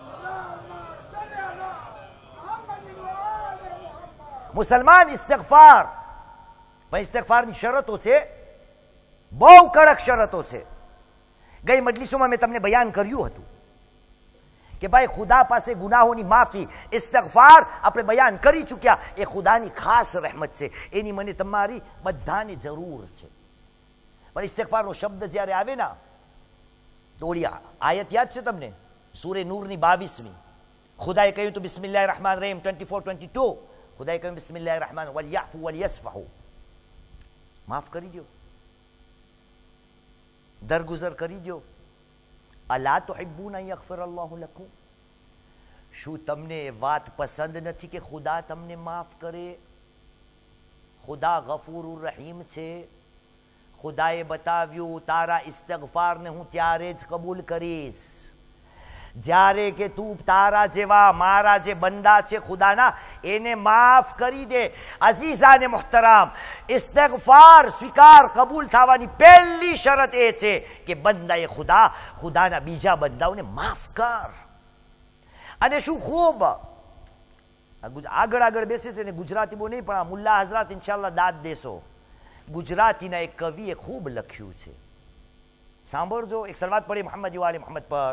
Speaker 1: મુસલમાન ઇસ્તિગફાર, પણ ઇસ્તિગફારની શરતો છે, બહુ કડક શરતો છે. ગઈ મજલિસોમાં મેં તમને બયાન કર્યું હતું કે ભાઈ ખુદા પાસે ગુનાહોની માફી, ઇસ્તિગફાર આપણે બયાન કરી ચૂક્યા, એ ખુદાની ખાસ રહેમત છે, એની મને તમારી બધાની જરૂર છે. પણ ઇસ્તિગફારનો શબ્દ જ્યારે આવે ને તો ઓલી આયત યાદ છે તમને? સૂરે નૂરની બાવીસમી. ખુદાએ કહ્યું તો બિસ્મિલ્લાહિર રહેમાનિર રહીમ ટ્વેન્ટી ફોર ટ્વેન્ટી ટુ, ખુદાએ કહ્યું બિસ્મિલ્લાહિર રહેમાન વલયાફુ વલયસ્ફહુ, માફ કરી દો, દરગુજર કરી દો. અલા તુહિબ્બુના યગફિર અલ્લાહુ લકુમ, શું તમને એ વાત પસંદ નથી કે ખુદા તમને માફ કરે? ખુદા ગફૂર રહીમ છે, ખુદાએ બતાવ્યું તારા ઇસ્તિગફારને હું ત્યારે જ કબૂલ કરીશ જ્યારે કે તું તારા જેવા મારા જે બંદા છે ખુદાના એને માફ કરી દે. અઝીઝાને મુહતરામ, ઇસ્તિગફાર સ્વીકાર કબૂલ થવાની પહેલી શરત એ છે કે બંદાએ ખુદા ખુદાના બીજા બંદાઓને માફ કર. અને શું ખૂબ આગળ આગળ બેસે છે ને, ગુજરાતી બહુ નહીં પણ આ મુલ્લા હઝરાત ઇન્શાલ્લાહ દાદ દેશો. ગુજરાતીના એક કવિએ ખૂબ લખ્યું છે, સાંભળજો. એક સલવાત પડી મોહમ્મદ વાલે મોહમ્મદ પર.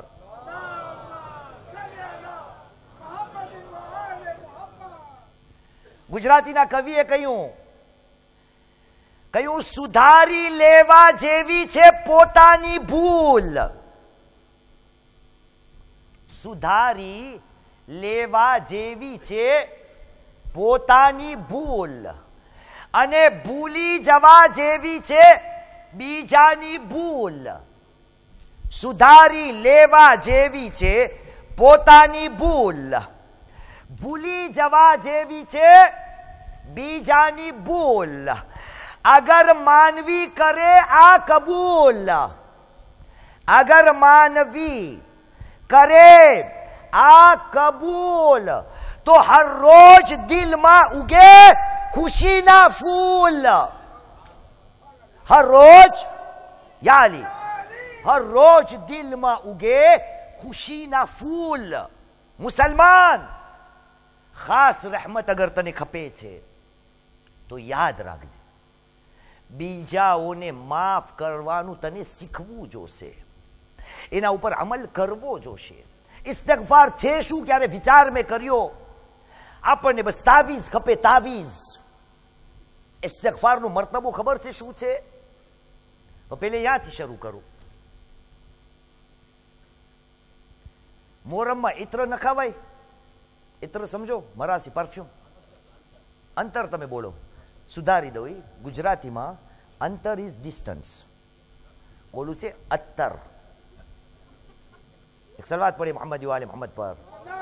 Speaker 1: ગુજરાતીના કવિએ કહ્યું કહ્યું સુધારી લેવા જેવી છે પોતાની ભૂલ. સુધારી લેવા જેવી છે પોતાની ભૂલ અને ભૂલી જવા જેવી છે બીજાની ભૂલ. સુધારી લેવા જેવી છે પોતાની ભૂલ, ભૂલી જવા જેવી છે બીજાની ભૂલ. અગર માનવી કરે આ કબૂલ, અગર માનવી કરે આ કબૂલ તો હર રોજ દિલમાં ઉગે ખુશીના ફૂલ. હર રોજ યાલી હર રોજ દિલમાં ઉગે ખુશીના ફૂલ. મુસલમાન, ખાસ રહેમત અગર તને ખપે છે તો યાદ રાખજે, બીજાઓને માફ કરવાનું તને શીખવું જોશે, એના ઉપર અમલ કરવો જોશે. ઇસ્તિગફાર છે શું ક્યારે વિચાર મેં કર્યો? આપણને બસ તાવીઝ ખપે, તાવીઝ. ઇસ્તિગફારનો મરતબો ખબર છે શું છે? તો પહેલે યાથી શરૂ કરું. મોહરમમાં ઇત્ર ન ખાવાય. ઇત્ર સમજો, મરાસી પરફ્યુમ. અંતર તમે બોલો, સુધારી દઉં. ગુજરાતીમાં અંતર ઇઝ ડિસ્ટન્સ, બોલું છે અત્તર. એક સલવાત પડી મોહમ્મદ વાલે મોહમ્મદ પર.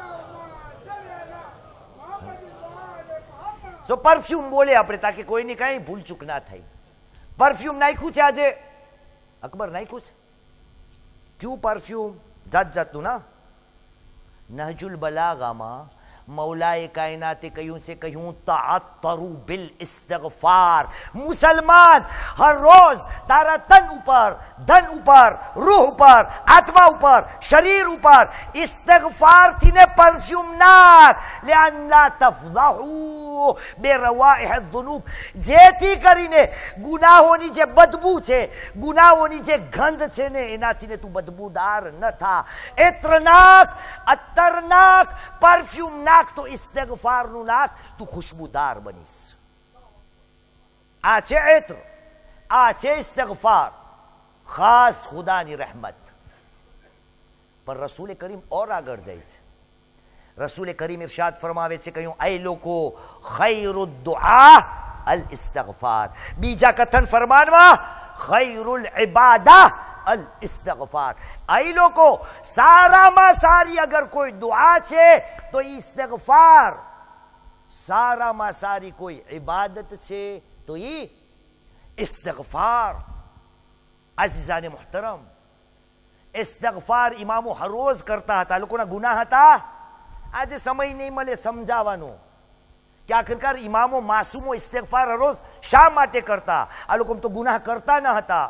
Speaker 1: સો પરફ્યુમ બોલે આપણે તાકે કોઈની કઈ ભૂલચૂક ના થાય. પરફ્યુમ નાખ્યું છે આજે અકબર, નાખ્યું છે. ક્યું પરફ્યુમ? જાત જાતનું ના. નહજુલ બલાગામાં મૌલાએ કાયનાતે કહ્યું છે, કહ્યું તઅત્તરુ બિલ ઇસ્તિગફાર. મુસલમાન, હર રોજ તારા તન ઉપર, ધન ઉપર, રૂહ ઉપર, આત્મા ઉપર, શરીર ઉપર ઇસ્તિગફારથી ને પરફ્યુમ નાખ. લિઅન લા તફઝહુ બિરવાઇહ અદ્દુનુબ, જેથી કરીને ગુનાહોની જે બદબુ છે, ગુનાહોની જે ગંધ છે ને, એનાથી ને તું બદબૂદાર ન થા. ઇત્ર નાખ, અત્તર નાખ, પરફ્યુમ નાખ, તો ઇસ્તિગફારનું નાખ, તું ખુશબુદાર બનીશ. આ છે ઇત્ર, આ છે ઇસ્તિગફાર. ખાસ ખુદાની રહેમત. પર રસૂલ કરીમ ઓર આગળ જાય છે. રસૂલ કરીમ ઇરશાદ ફરમાવે છે, કહ્યું એ લોકો ખૈરુ દુઆ અલ ઇસ્તિગફાર. બીજા કથન ફરમાનમાં ખૈરુલ ઇબાદા અલ ઇસ્તિગફાર. એ લોકો સારામાં સારી અગર કોઈ દુઆ છે તો ઇસ્તિગફાર. સારામાં સારી કોઈ ઇબાદત છે તો એ ઇસ્તિગફાર. અઝીઝાને મુહતરમ, ઇસ્તિગફાર ઇમામો હર રોજ કરતા હતા. લોકોના ગુનાહ હતા. આજે સમય નહીં મળે સમજાવવાનો કે આખિરકાર ઇમામો માસૂમો ઇસ્તિગફાર હર રોજ શા માટે કરતા? આ લોકો તો ગુનાહ કરતા ન હતા.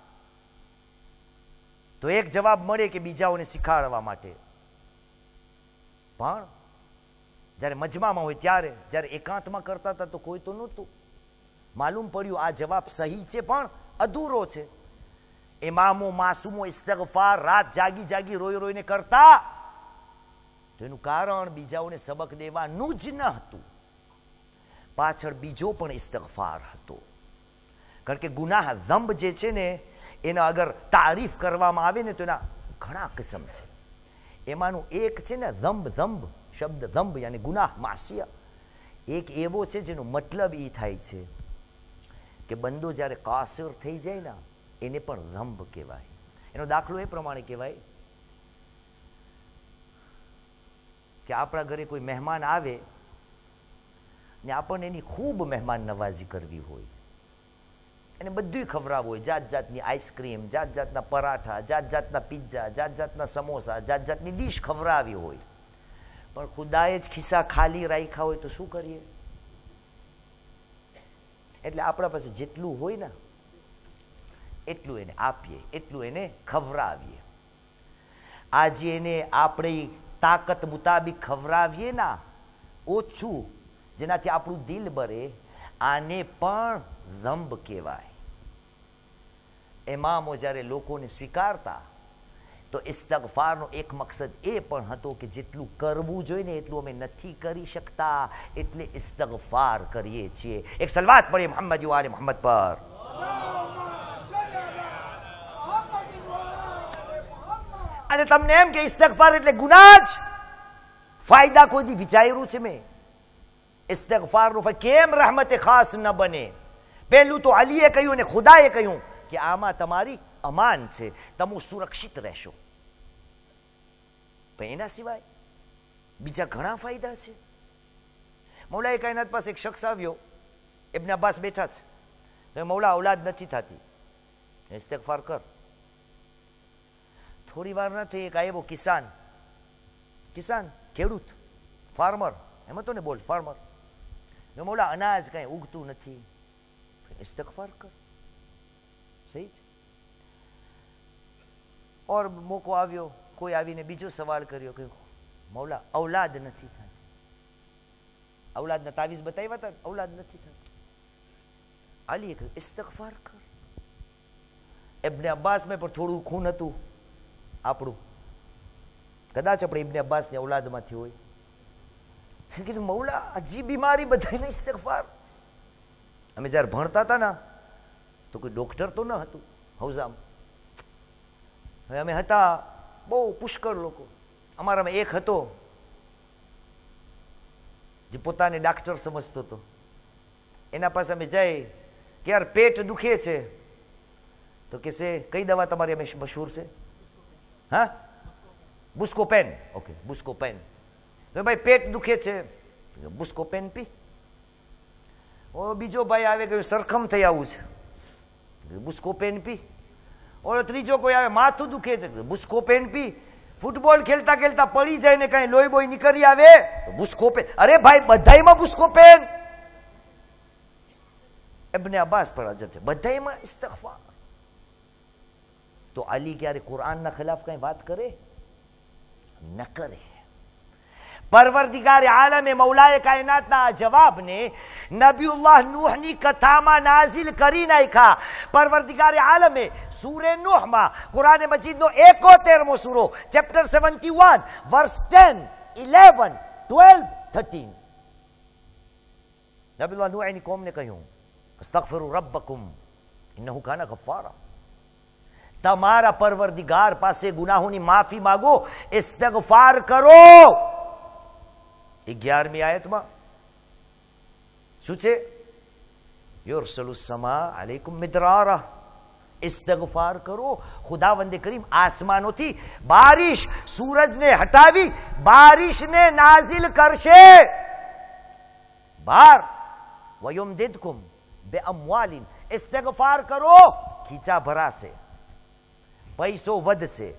Speaker 1: તો એક જવાબ મળે કે બીજાઓને શીખવાડવા માટે. પણ જ્યારે મજમામાં હોય ત્યારે, જ્યારે એકાંતમાં કરતા હતા તો કોઈ તો નહોતું. માલુમ પડ્યું આ જવાબ સહી છે પણ અધૂરો છે. ઇમામો માસૂમો ઇસ્તિગફાર રાત જાગી જાગી રોઈ રોઈને કરતા. તો એનું કારણ બીજાઓને સબક દેવાનું જ ન હતું, પાછળ બીજો પણ ઇસ્તિગફાર હતો. કારણ કે ગુનાહ ઝંબ જે છે ને, એના અગર તારીફ કરવામાં આવે ને તો એના ઘણા કિસ્મ છે. એમાંનું એક છે ને ઝંબ. ઝંબ શબ્દ ઝંબ યાની ગુનાહ, માસિયા. એક એવો છે જેનો મતલબ એ થાય છે કે બંદો જ્યારે કાસિર થઈ જાય ને એને પણ ઝંબ કહેવાય. એનો દાખલો એ પ્રમાણે કહેવાય કે આપણા ઘરે કોઈ મહેમાન આવે ને આપણને એની ખૂબ મહેમાન નવાજી કરવી હોય, એને બધું ખવડાવવું હોય, જાત જાતની આઈસ્ક્રીમ, જાત જાતના પરાઠા, જાત જાતના પિઝા, જાત જાતના સમોસા, જાત જાતની ડીશ ખવડાવી હોય, પણ ખુદાએ જ ખિસ્સા ખાલી રાખ્યા હોય તો શું કરીએ? એટલે આપણા પાસે જેટલું હોય ને એટલું એને આપીએ, એટલું એને ખવડાવીએ. આજે એને આપણી તાકાત મુતાબિક ખવડાવીએ ના ઓછું, જેનાથી આપણું દિલ ભરે, આને પણ રંબ કહેવાય. ઇમામો જ્યારે લોકોને સ્વીકારતા તો ઇસ્તગફારનો એક મકસદ એ પણ હતો કે જેટલું કરવું જોઈએ ને એટલું અમે નથી કરી શકતા, એટલે ઇસ્તગફાર કરીએ છીએ. એક સલવાત પડીએ મોહમ્મદ વાલે મોહમ્મદ પર. અને તમને એમ કે ઇસ્તગફાર એટલે ગુનાહ જ, ફાયદા કોઈ દી વિચાર્યું છે મેં? ઇસ્તગફારનો કેમ રહેમતે ખાસ ન બને? પહેલું તો અલીએ કહ્યું ને ખુદાએ કહ્યું કે આમાં તમારી અમાન છે, તમે સુરક્ષિત રહેશો. પણ એના સિવાય બીજા ઘણા ફાયદા છે. મૌલાએ કાયનાત પાસે એક શખ્સ આવ્યો, ઇબ્ન અબ્બાસ બેઠા છે, તો મૌલા ઔલાદ નથી થતી, ઇસ્તિગફાર કર. થોડી વાર ન થઈ એક આવ્યો કિસાન, કિસાન ખેડૂત, ફાર્મર, એમ હતો ને બોલ ફાર્મર, મૌલા અનાજ કઈ ઉગતું નથી, ઇસ્તિગફાર કર. સહી છે. ઓર મોકો આવ્યો, કોઈ આવીને બીજો સવાલ કર્યો કે મૌલા ઔલાદ નથી થતી, ઔલાદના તાવીઝ બતાવ્યા હતા, ઔલાદ નથી થતી. અલીએ કહ્યું ઇસ્તિગફાર કર. ઇબ્ન અબ્બાસમાં પણ થોડું ખૂન હતું આપણું, કદાચ આપણે ઇબ્ન અબ્બાસની ઔલાદમાંથી હોય. કીધું મૌલા હજી બીમારી બધાને ઇસ્તિગફાર. અમે જ્યારે ભણતા હતા ને તો કોઈ ડોક્ટર તો ન હતું હૌઝામાં. હવે અમે હતા બહુ પુષ્કળ લોકો. અમારામાં એક હતો જે પોતાને ડાક્ટર સમજતો હતો. એના પાસે અમે જાય કે યાર પેટ દુખે છે, તો કે છે કઈ દવા તમારી અમે મશહૂર છે? હા, બુસ્કોપેન. ઓકે, બુસ્કોપેન. તો ભાઈ પેટ દુખે છે, બુસ્કોપેન પી. ઓ બીજો ભાઈ આવે કે સરખમ થઈ આવું છે, બુસ્કોપેન પી. ઓલો ત્રીજો કોઈ આવે માથું દુખે છે, બુસ્કોપેન પી. ફૂટબોલ ખેલતા ખેલતા પડી જાય ને કઈ લોહી બોય નીકળી આવે તો બુસ્કોપેન. અરે ભાઈ બધાયમાં બુસ્કોપેન. ઇબ્ન અબ્બાસ પર અજબ છે, બધાયમાં ઇસ્તિગફાર. તો અલી ક્યારે કુરાનના ખિલાફ કઈ વાત કરે? ન કરે. પરવરદિગાર આલમે મૌલાએ કાયનાતના જવાબને નબીઉલ્લાહ નૂહની કથામાં નાઝિલ કરી નાખ્યા. પરવરદિગાર આલમે સૂરે નૂહમાં કુરાન મજીદનો એકોતેરમો સૂરો chapter seventy one verse ten, eleven, twelve, thirteen નબીઉલ્લાહ નૂહની કોમને કહ્યું અસ્તગફિરુ રબ્બકુમ ઇન્નહુ કાના ગફ્ફારા. તમારા પરવરદિગાર પાસે ગુનાહોની માફી માંગો, ઇસ્તિગફાર કરો. અગિયારમી આયતમાં શું છે? યુરસલુ સમા અલૈકુમ મિદરારા. ઇસ્તિગફાર કરો. ખુદાવંદે કરીમ આસમાનોથી બારિશ, સૂરજને હટાવી બારિશને નાઝિલ કરશે. બાર વયુમદિદકુમ બેઅમવાલિન. ઇસ્તિગફાર કરો, ખીચા ભરાશે, પૈસો વધશે.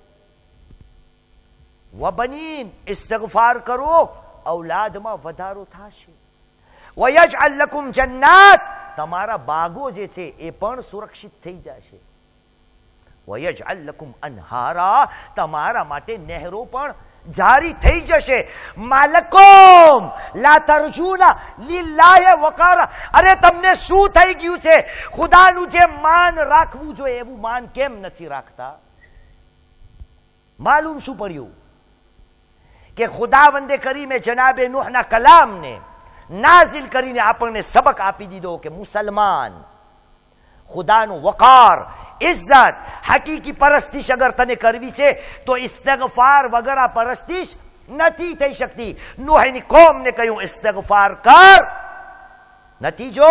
Speaker 1: વબનીન. ઇસ્તિગફાર કરો, ઔલાદમાં વધારો થશે. વયજઅલ લકુમ જન્નાત. તમારા બાગો જે છે એ પણ સુરક્ષિત થઈ જશે. વયજઅલ લકુમ અનહારા. તમારા માટે નહેરો પણ જારી થઈ જશે. માલકુમ લા તરજુના લિલ્લાહિ વકારા. અરે તમને શું થઈ ગયું છે? ખુદાનું જે માન રાખવું જોઈએ એવું માન કેમ નથી રાખતા? માલુમ શું પડ્યું કે ખુદાવંદે કરીમે જનાબે નૂહના કલામને નાઝિલ કરીને આપણને સબક આપી દીધો કે મુસલમાન, ખુદાનું વકાર, ઇજ્જત, હકીકી પરસ્તિશ અગર તને કરવી છે તો ઇસ્તિગફાર વગર આ પરસ્તિશ નથી થઈ શકતી. નૂહની કોમને કહ્યું ઇસ્તિગફાર કર. નતીજો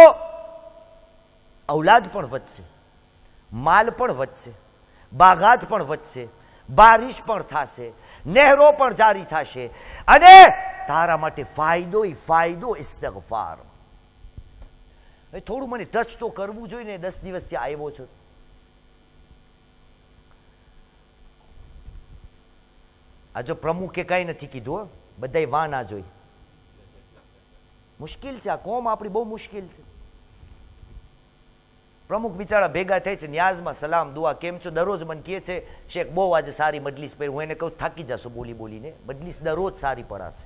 Speaker 1: ઔલાદ પણ વધશે, માલ પણ વધશે, બાગાત પણ વધશે, બારિશ પણ થશે, નહેરો પણ જારી થશે, અને તારા માટે ફાયદો ફાયદો ઇસ્તિગફાર. થોડું મને ટચ તો કરવું જોઈએ ને, દસ દિવસથી આવ્યો છો. આ જો પ્રમુખે કઈ નથી કીધું, બધાય વાહ ના જોઈ. મુશ્કેલ છે આ કોમ આપણી, બહુ મુશ્કેલ છે. પ્રમુખ બિચારા ભેગા થાય છે, ન્યાઝમાં સલામ દુઆ કેમ છો, દરરોજ મને કહે છે શેખ બહુ આજે સારી મજલિસ પહેરી. હું એને કહું થાકી જશો બોલી બોલીને, મજલિસ દરરોજ સારી પડાશે.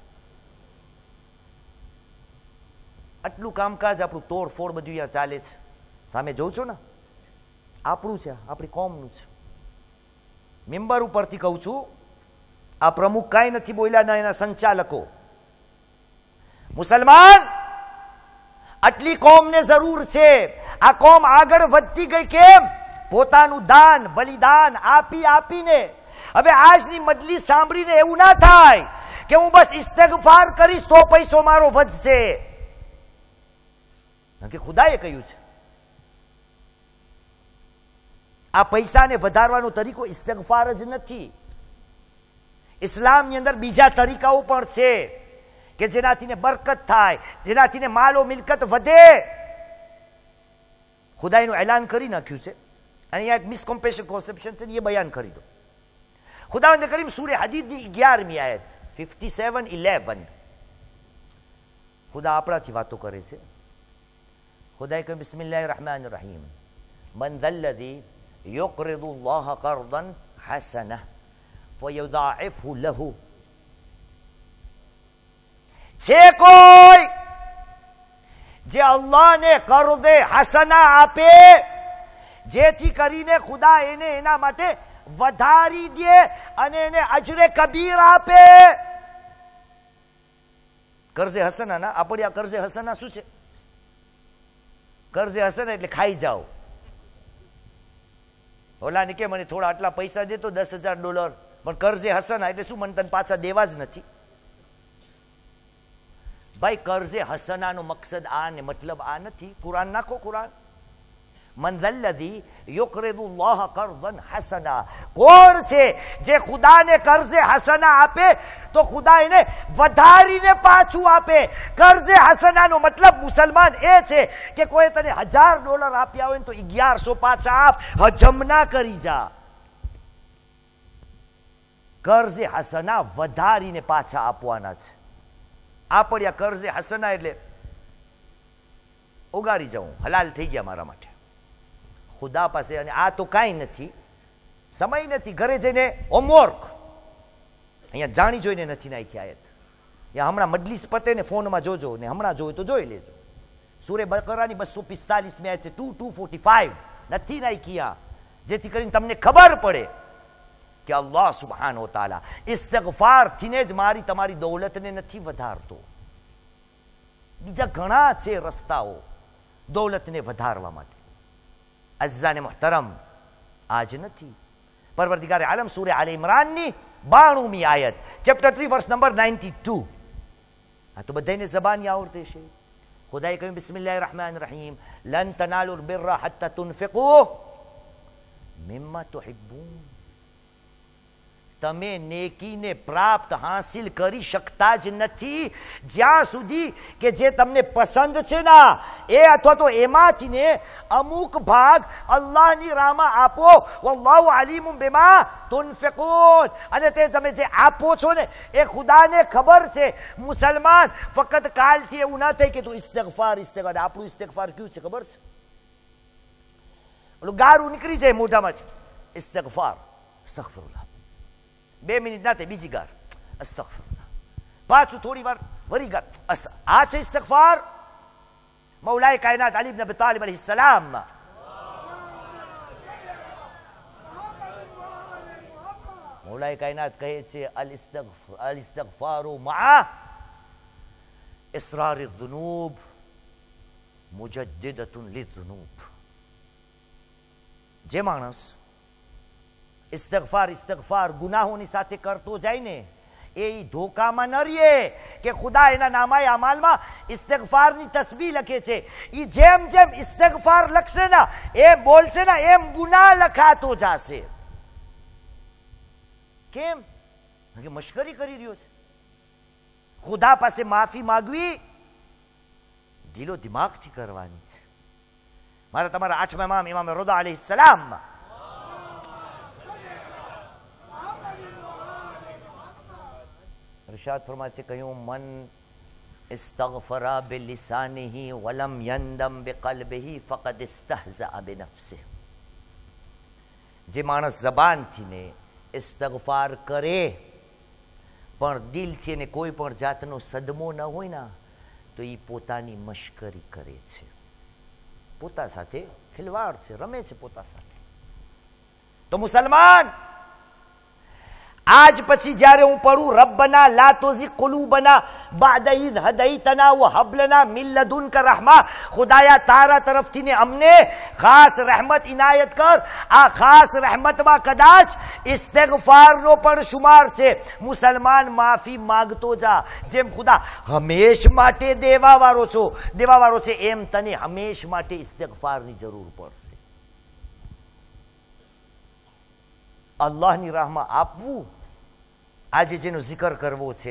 Speaker 1: આટલું કામકાજ આપણું તોડફોડ બધું અહીંયા ચાલે છે. સામે જોઉં છો ને, આપણું છે, આપણી કોમનું છે. મેમ્બર ઉપરથી કહું છું, આ પ્રમુખ કાંઈ નથી બોલ્યા, ના એના સંચાલકો. મુસલમાન, આટલી કોમને જરૂર છે. આ કોમ આગળ વધતી ગઈ કેમ? પોતાનું દાન બલિદાન આપી આપીને. હવે આજની મજલિસ સાંભળીને એવું ના થાય કે હું બસ ઇસ્તિગફાર કરીશ તો પૈસો મારો વધશે. કે ખુદાએ કહ્યું છે આ પૈસાને વધારવાનો તરીકો ઇસ્તિગફાર જ નથી. ઇસ્લામની અંદર બીજા તરીકાઓ પણ છે કે જેનાથી બરકત થાય, જેનાથી માલો મિલકત વધે. ખુદાઈનું એલાન કરી નાખ્યું છે. અહીંયા એક મિસકોમ્પેશન કોન્સેપ્શન છે, એ બયાન કરી દો. ખુદાવંદ કરીમ સૂરે હદીદની અગિયારમી આયત ફિફ્ટી સેવન ઇલેવન. ખુદા આપણાથી વાતો કરે છે. ખુદાએ કહ્યું બિસ્મિલ્લાહિર રહેમાનિર રહીમ, મન ધલ્લઝી યુકરિદુ અલ્લાહ કર્દન હસનહ ફયુદાઇફહુ લહુ. જે કોઈ જે અલ્લાહને કર્દે હસના આપે, જેથી કરીને ખુદા એને એના માટે વધારી દે અને એને અજરે કબીર આપે. કર્જે હસના ના આપણે આ કર્જે હસના શું છે? કર્જે હસના એટલે ખાઈ જાઓ. ઓલાને કે મને થોડા આટલા પૈસા દે તો દસ હજાર ડોલર, પણ કર્જે હસના એટલે શું? મને તને પાછા દેવા જ નથી. ભાઈ કર્જે હસનાનો મકસદ આ ને મતલબ આ નથી. કુરાન નાખો, કુરાન. મન ધલ્લઝી યુકરિદુ અલ્લાહ કર્દન હસના. કોણ છે જે ખુદાને કર્જે હસના આપે તો ખુદા એને વધારીને પાછું આપે. કર્જે હસનાનો મતલબ મુસલમાન એ છે કે કોઈ તને હજાર ડોલર આપ્યા હોય ને તો અગિયારસો પાછા આપ, હજમ ના કરી જા. કર્જે હસના વધારીને પાછા આપવાના છે. આપણે આ કર્જે હસના એટલે ઉગારી જાઉં, હલાલ થઈ ગયા મારા માટે ખુદા પાસે. અને આ તો કાંઈ નથી, સમય નથી. ઘરે જઈને હોમવર્ક અહીંયા જાણી જોઈને નથી નાખી આયત. યા હમણાં મજલિસ પતે ને ફોનમાં જોજો, ને હમણાં જોયું તો જોઈ લેજો. સૂરે બકરાની બસો પિસ્તાલીસ મેં છે ટુ ટુ ફોર્ટી ફાઈવ નથી નાખી આ, જેથી કરીને તમને ખબર પડે કે અલ્લાહ સુબ્હાનહુ વ તઆલા ઇસ્તિગફારથી જ મારી તમારી દૌલતને નથી વધારતો. બીજા ઘણા છે રસ્તાઓ દૌલતને વધારવા માટે. અઝ્ઝાને મુહતરમ, આજ નથી. પરવરદિગાર આલમ સૂરે આલ ઇમરાનની બાણુમી આયત, chapter three verse number ninety two. આ તો બધાને જબાની આવડતી છે. ખુદાએ કહ્યું બિસ્મિલ્લાહિર રહેમાનિર રહીમ, લન તનાલુલ બિર્રા હત્તા તુનફિકુ મિમ્મા તુહિબ્બૂન. તમે નેકીને પ્રાપ્ત હાસિલ કરી શકતા જ નથી જ્યાં સુધી કે જે તમને પસંદ છે ના એ અથવા તો એમાંથી ને અમુક ભાગ અલ્લાહની રાહમાં આપો. વલ્લાહુ અલીમુમ બિમા તુનફિકૂન. અને તે તમે જે આપો છો ને એ ખુદાને ખબર છે. મુસલમાન, ફક્ત કાલથી એવું ના થાય કે તું ઇસ્તિગફાર ઇસ્તિગફાર. આપણું ઇસ્તિગફાર કયું છે ખબર છે? ઓલું ગારું નીકળી જાય મોઢામાં, ઇસ્તિગફાર, અસ્તગફિરુલ્લાહ. બે મિનિટ ના થાય બીજી ગાર, અસ્તગફિરુલ્લાહ. પાછું થોડી વાર વરી ગાર. આ છે ઇસ્તિગફાર. મૌલાએ કાયનાત અલી ઇબ્ન અબી તાલિબ અલૈહિ સલામ મૌલાએ કાયનાત કહે છે અલ ઇસ્તિગફાર અલ ઇસ્તિગફારુ મઆ ઇસરાર અઝ-ઝુનૂબ મુજદ્દિદતુન લિઝ-ઝુનૂબ. જે માણસ ઇસ્તિગફાર ઇસ્તિગફાર ગુનાહોની સાથે કરતો જાય ને એ ધોકામાં ન રહીએ કે ખુદા એના નામાય અમાલમાં ઇસ્તિગફારની તસ્બીહ લખે છે. એ જેમ જેમ ઇસ્તિગફાર લખશે ને એમ બોલશે ને એમ ગુનાહ લખાતો જશે. કેમ? કે મશ્કરી કરી રહ્યો છે. ખુદા પાસે માફી માંગવી દિલો દિમાગથી કરવાની છે. મારા તમારા આઠમા ઇમામ ઇમામ રિઝા અલૈહિસ સલામ ઇરશાદ ફરમાય છે, કહ્યું મન ઇસ્તગફરા બિલિસાનિહી વલમ યંદમ બિકલ્બિહી ફકદ ઇસ્તહઝા બિનફસિહ. જે માણસ જબાનથી ને ઇસ્તગફાર કરે પણ દિલથી એને કોઈ પણ જાતનો સદમો ન હોય ને તો એ પોતાની મશ્કરી કરે છે, પોતા સાથે ખિલવાડ છે, રમે છે પોતા સાથે. તો મુસલમાન આજ પછી જ્યારે હું પડું રબ્બના લા તુઝિગ કુલુબના બાદ ઇઝ હદૈતના વ હબ લના મિન લદુનકા રહમા, ખુદાયા તારા તરફથી ને અમને ખાસ રહેમત ઇનાયત કર. આ ખાસ રહેમતમાં કદાચ ઇસ્તિગફારનો પણ શુમાર છે. મુસલમાન માફી માંગતો જા. જેમ ખુદા હંમેશ માટે દેવાવાળો છો દેવાવાળો છે એમ તને હંમેશ માટે ઇસ્તિગફારની જરૂર પડશે. અલ્લાહની રાહમાં આપવું આજે જેનો જિકર કરવો છે.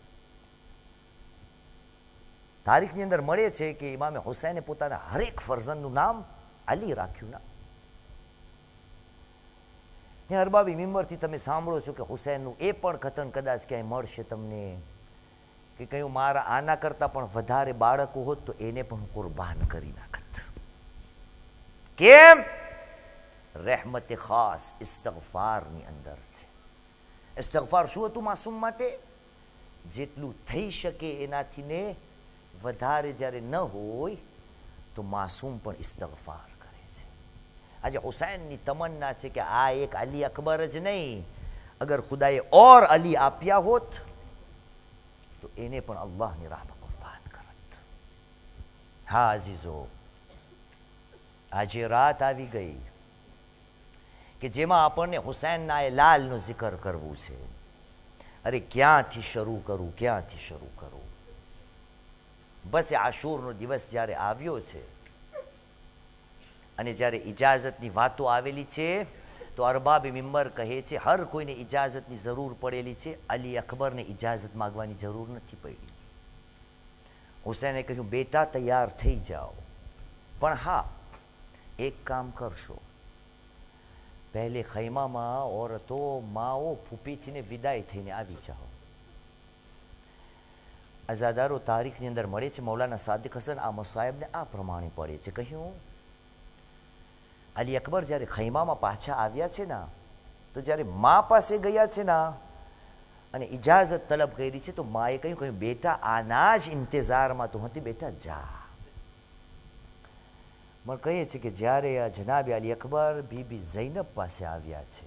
Speaker 1: તારીખની અંદર મળે છે કે ઇમામે હુસૈને પોતાના હરેક ફરઝંદનું નામ અલી રાખ્યું ના. ને અરબાબી મિંબરથી તમે સાંભળો છો કે હુસૈનનું એ પણ કથન કદાચ ક્યાંય મળશે તમને કે કયું મારા આના કરતાં પણ વધારે બાળકો હોત તો એને પણ હું કુરબાન કરી નાખત. કેમ? રહેમતે ખાસ ઇસ્તિગફારની અંદર છે. ઇસ્તિગફાર શું હતું માસૂમ માટે? જેટલું થઈ શકે એનાથી ને વધારે જ્યારે ન હોય તો માસૂમ પણ ઇસ્તિગફાર કરે છે. આજે હુસૈનની તમન્ના છે કે આ એક અલી અકબર જ નહીં, અગર ખુદાએ ઓર અલી આપ્યા હોત તો એને પણ અલ્લાહની રાહમાં કુરબાન કરત. હા અઝીઝો, આજે રાત આવી ગઈ કે જેમાં આપણને હુસૈનના એ લાલનું જિકર કરવું છે. અરે ક્યાંથી શરૂ કરું ક્યાંથી શરૂ કરું? બસ આશુરનો દિવસ જ્યારે આવ્યો છે અને જ્યારે ઇજાઝતની વાતો આવેલી છે તો અરબાબે મિંબર કહે છે હર કોઈને ઇજાઝતની જરૂર પડેલી છે. અલી અકબરને ઇજાઝત માગવાની જરૂર નથી પડી. હુસૈને કહ્યું બેટા તૈયાર થઈ જાઓ, પણ હા એક કામ કરશો, પહેલે ખૈમામાં ઓરતો માઓ ફૂફીથીને વિદાય થઈને આવી જાઓ. અઝાદારો તારીખની અંદર મળે છે મૌલાના સાદિક હસન આ મસાયબને આ પ્રમાણે પડે છે. કહ્યું અલી અકબર જ્યારે ખૈમામાં પાછા આવ્યા છે ને તો જ્યારે મા પાસે ગયા છે ને અને ઇજાઝત તલબ કરી છે તો માએ કહ્યું કહ્યું બેટા આના જ ઇંતજારમાં તો હતી, બેટા જા. પણ કહીએ છીએ કે જ્યારે આ જનાબે અલી અકબર બીબી ઝૈનબ પાસે આવ્યા છે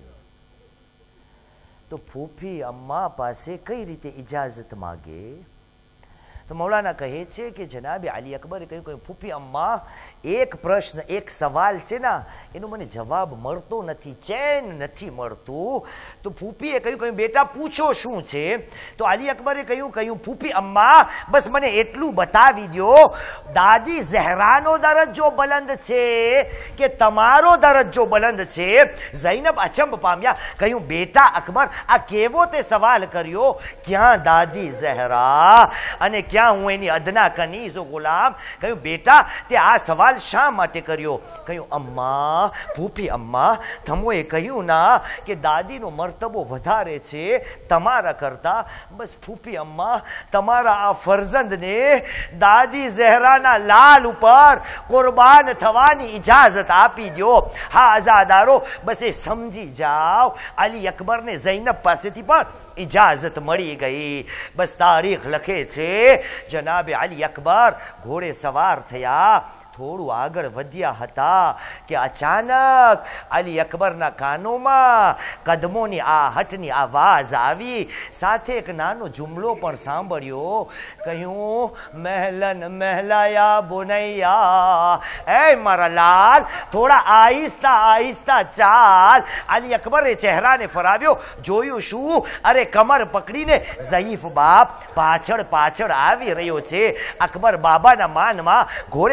Speaker 1: તો ફૂફી અમ્મા પાસે કઈ રીતે ઇજાઝત માગે? તો મૌલાના કહે છે કે જનાબે અલી અકબરે કહ્યું કે ફૂફી અમ્મા એક પ્રશ્ન એક સવાલ છે ને એનો મને જવાબ મળતો નથી, ચેન નથી મળતું. તો ફૂફીએ કહ્યું કહ્યું બેટા પૂછો શું છે? તો અલી અકબરે કહ્યું કહ્યું ફૂફી અમ્મા બસ મને એટલું બતાવી દો દાદી ઝહરાનો દરજ્જો બલંદ છે કે તમારો દરજ્જો બલંદ છે? ઝૈનબ અચંબ પામ્યા. કહ્યું બેટા અકબર આ કેવો તે સવાલ કર્યો? ક્યાં દાદી ઝહરા અને ક્યાં હું એની અદના કનીઝો ગુલામ? કહ્યું બેટા તે આ સવાલ શા માટે કર્યો? કહ્યું અમ્મા ફૂફી અમ્મા તમોએ કહ્યું ના કે દાદીનો મર્તબો વધારે છે તમારા કરતા. બસ ફૂફી અમ્મા તમારા આ ફરજંદને દાદી ઝહરાના લાલ ઉપર કુરબાન થવાની ઇજાઝત આપી દો. હા આઝાદારો બસ એ સમજી જાઓ અલી અકબરને ઝૈનબ પાસેથી પણ ઇજાઝત મળી ગઈ. બસ તારીખ લખે છે જનાબે અલી અકબર ઘોડે સવાર થયા, થોડું આગળ વધ્યા હતા કે અચાનક અલી અકબરના કાનોમાં કદમોની આહટની આવાજ આવી, સાથે એક નાનો જુમલો પણ સાંભળ્યો. કહ્યું મહેલન મહેલાયા બુનૈયા, એ મારા લાલ થોડા આહિસ્તા આહિસ્તા ચાલ. અલી અકબરે ચહેરાને ફરાવ્યો, જોયું શું? અરે કમર પકડીને ઝયીફ બાપ પાછળ પાછળ આવી રહ્યો છે. અકબર બાબાના માનમાં ઘોડેથી નીચે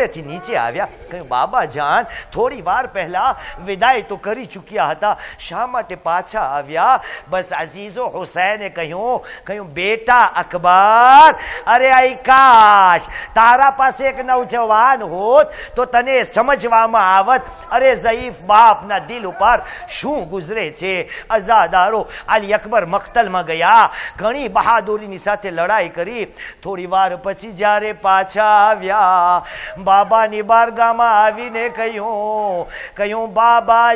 Speaker 1: નીચે આવ્યા. કહ્યું બાબા જાન થોડી વાર પહેલા વિદાય તો કરી ચૂક્યા હતા, શા માટે પાછા આવ્યા? બસ અઝીઝો હુસૈને કહ્યું કહ્યું બેટા અકબર, અરે આઈ કાશ તારા પાસે એક નવજવાન હોત તો તને સમજવામાં આવત અરે ઝઈફ બાપના દિલ ઉપર શું ગુજરે છે. અઝાદારો અલી અકબર મક્તલમાં ગયા, ઘણી બહાદુરીની સાથે લડાઈ કરી. થોડી વાર પછી જ્યારે પાછા આવ્યા બાબાની બારગામાં આવીને કહ્યું કહ્યું બાબા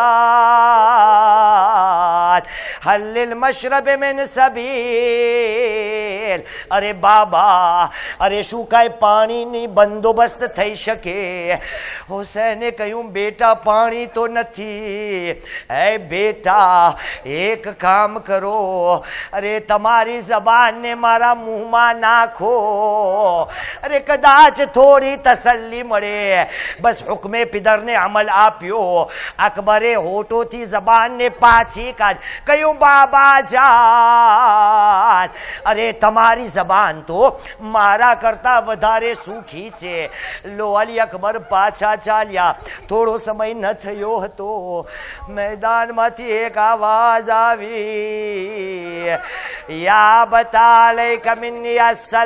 Speaker 1: જાન હલ્લિલ મશરબ મિન સબીલ. અરે બાબા, અરે શું કાંઈ પાણીની બંદોબસ્ત થઈ શકે? હુસૈને કહ્યું બેટા પાણી તો નથી. એ બેટા એક કામ કરો, અરે તમારી જબાનને મારા મુંહમાં નાખો, અરે કદાચ થોડી તસલ્લી મળે. બસ હુકમે પિદરને અમલ આપ્યો. અકબરે હોઠોથી જબાનને પાછી કાઢ. કહ્યું બાબા જાન, અરે તમારી જબાન તો મારા કરતા વધારે સુખી છે. લો અલી અકબર પાછા ચાલ્યા. થોડો સમય ન થયો હતો, મેદાનમાંથી એક આવાજ આવી, યા બતા લૈક મિન્ની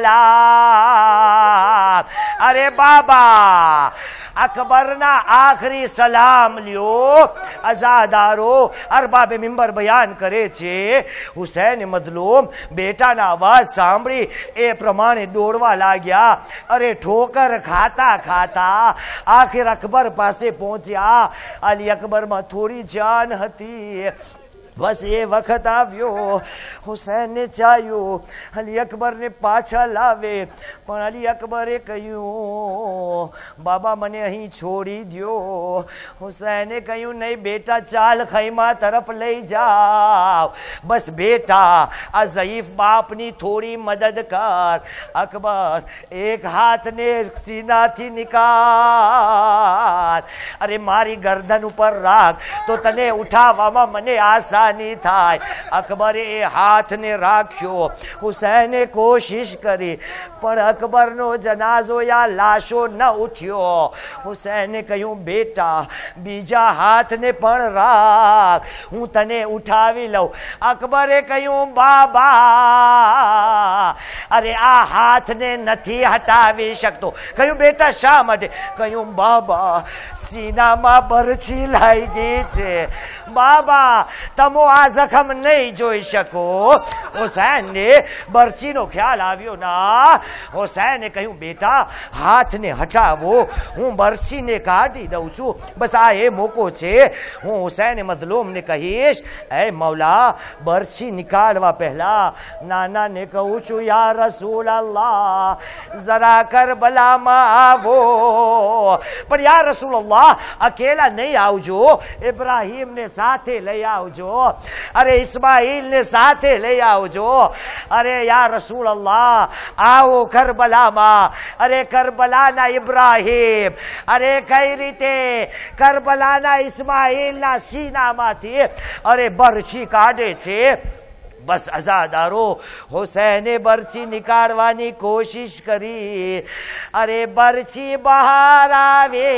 Speaker 1: અસ્સલામ. અરે બાબા, અકબરના આખરી સલામ લ્યો. અઝાદારો અરબાબે મિંબર બયાન કરે છે હુસૈન મદલૂમ બેટાના અવાજ સાંભળી એ પ્રમાણે દોડવા લાગ્યા. અરે ઠોકર ખાતા ખાતા આખિર અકબર પાસે પહોંચ્યા. અલી અકબરમાં થોડી જાન હતી. બસ એ વખત આવ્યો, હુસૈનને ચાહ્યું અલી અકબરને પાછા લાવે, પણ અલી અકબરે કહ્યું બાબા મને અહીં છોડી દો. હુસૈને કહ્યું નહીં બેટા, ચાલ ખૈમા તરફ લઈ જાઓ. બસ બેટા આ ઝઈફ બાપની થોડી મદદ કર. અકબર એક હાથને સીનાથી નિકાળ, અરે મારી ગરદન ઉપર રાખ તો તને ઉઠાવવામાં મને આશા થાય. અકબરે એ હાથને રાખ્યો. હુસૈને કોશિશ કરી પણ અકબરનો જનાઝો યા લાશો ન ઉઠ્યો. હુસૈને કહ્યું બેટા બીજા હાથને પણ રાખ, હું તને ઉઠાવી લઉં. અકબરે કહ્યું બાબા, અરે આ હાથને નથી હટાવી શકતો. કહ્યું બેટા શા માટે? કહ્યું બાબા સીનામાં બરછી લાગી છે. બાબા તમે આ જખમ નહીં જોઈ શકો. હુસૈનને બરછીનો ખ્યાલ આવ્યો ના. હુસૈને કહ્યું બેટા હાથને હટાવો, હું બરછીને કાઢી દઉં છું. બસ આ એ મોકો છે. હું હુસૈન મદલૂમને કહીશ એ મૌલા બરછી નીકાળવા પહેલા નાનાને કહું છું યા રસૂલ અલ્લાહ જરા કરબલામાં આવો. પણ યા રસૂલ અલ્લાહ અકેલા નહીં આવજો, ઇબ્રાહીમને સાથે લઈ આવજો, અરે ઇસ્માઈલ ને સાથે લઈ આવજો. અરે યા રસૂલ અલ્લાહ આવો કરબલામાં. અરે કરબલાના ઇબ્રાહીમ અરે કઈ રીતે કરબલાના ઇસ્માઈલના સીનામાંથી અરે બરછી કાઢે છે. બસ અઝાદારો હુસૈને બરછી નીકાળવાની કોશિશ કરી. અરે બરછી બહાર આવે,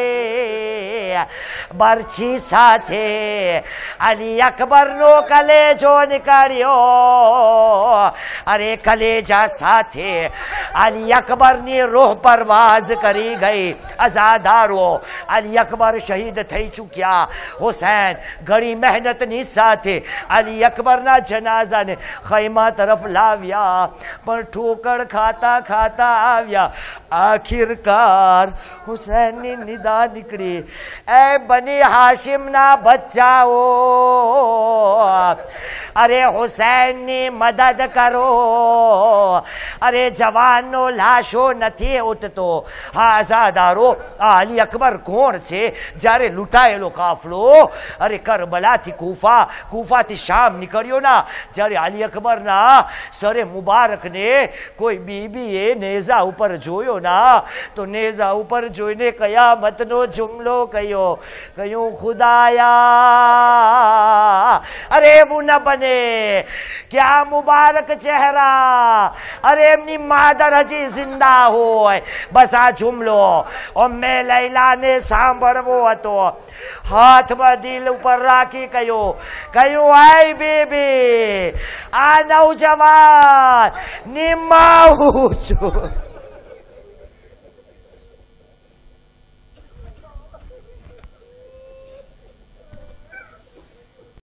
Speaker 1: બરછી સાથે અલી અકબરનો કલેજો નીકળ્યો. અરે કલેજા સાથે અલી અકબરની રૂહ પરવાઝ કરી ગઈ. અઝાદારો અલી અકબર શહીદ થઈ ચૂક્યા. હુસૈન ઘણી મહેનતની સાથે અલી અકબરના જનાઝા ને ખૈમા તરફ લાવ્યા, પણ ઠોકર ખાતા ખાતા આવ્યા. આખિરકાર હુસૈનની નિદા નીકળી, એ બની હાશિમના બચ્ચાઓ, અરે હુસૈનની મદદ કરો. અરે જવાનનો લાશો નથી ઉઠતો. હા આઝાદારો આ અલી અકબર કોણ છે? જ્યારે લૂંટાયેલો કાફલો અરે કરબલાથી કૂફા, કૂફાથી શામ નીકળ્યો ના, જ્યારે અલી અકબરના સરે મુબારકને કોઈ બીબીએ નેઝા ઉપર જોયો ના, તો નેઝા ઉપર જોઈને કયામતનો જુમલો કહ્યો. कयो कयूं खुदाया अरे वो न बने क्या मुबारक चेहरा अरे अपनी मादर हजी जिंदा हो बस आ जुमलो और मैं लैला ने सांभळवो हतो हाथ में दिल ऊपर राखी कयो कयो आई बेबी आ नौजवान निमाऊ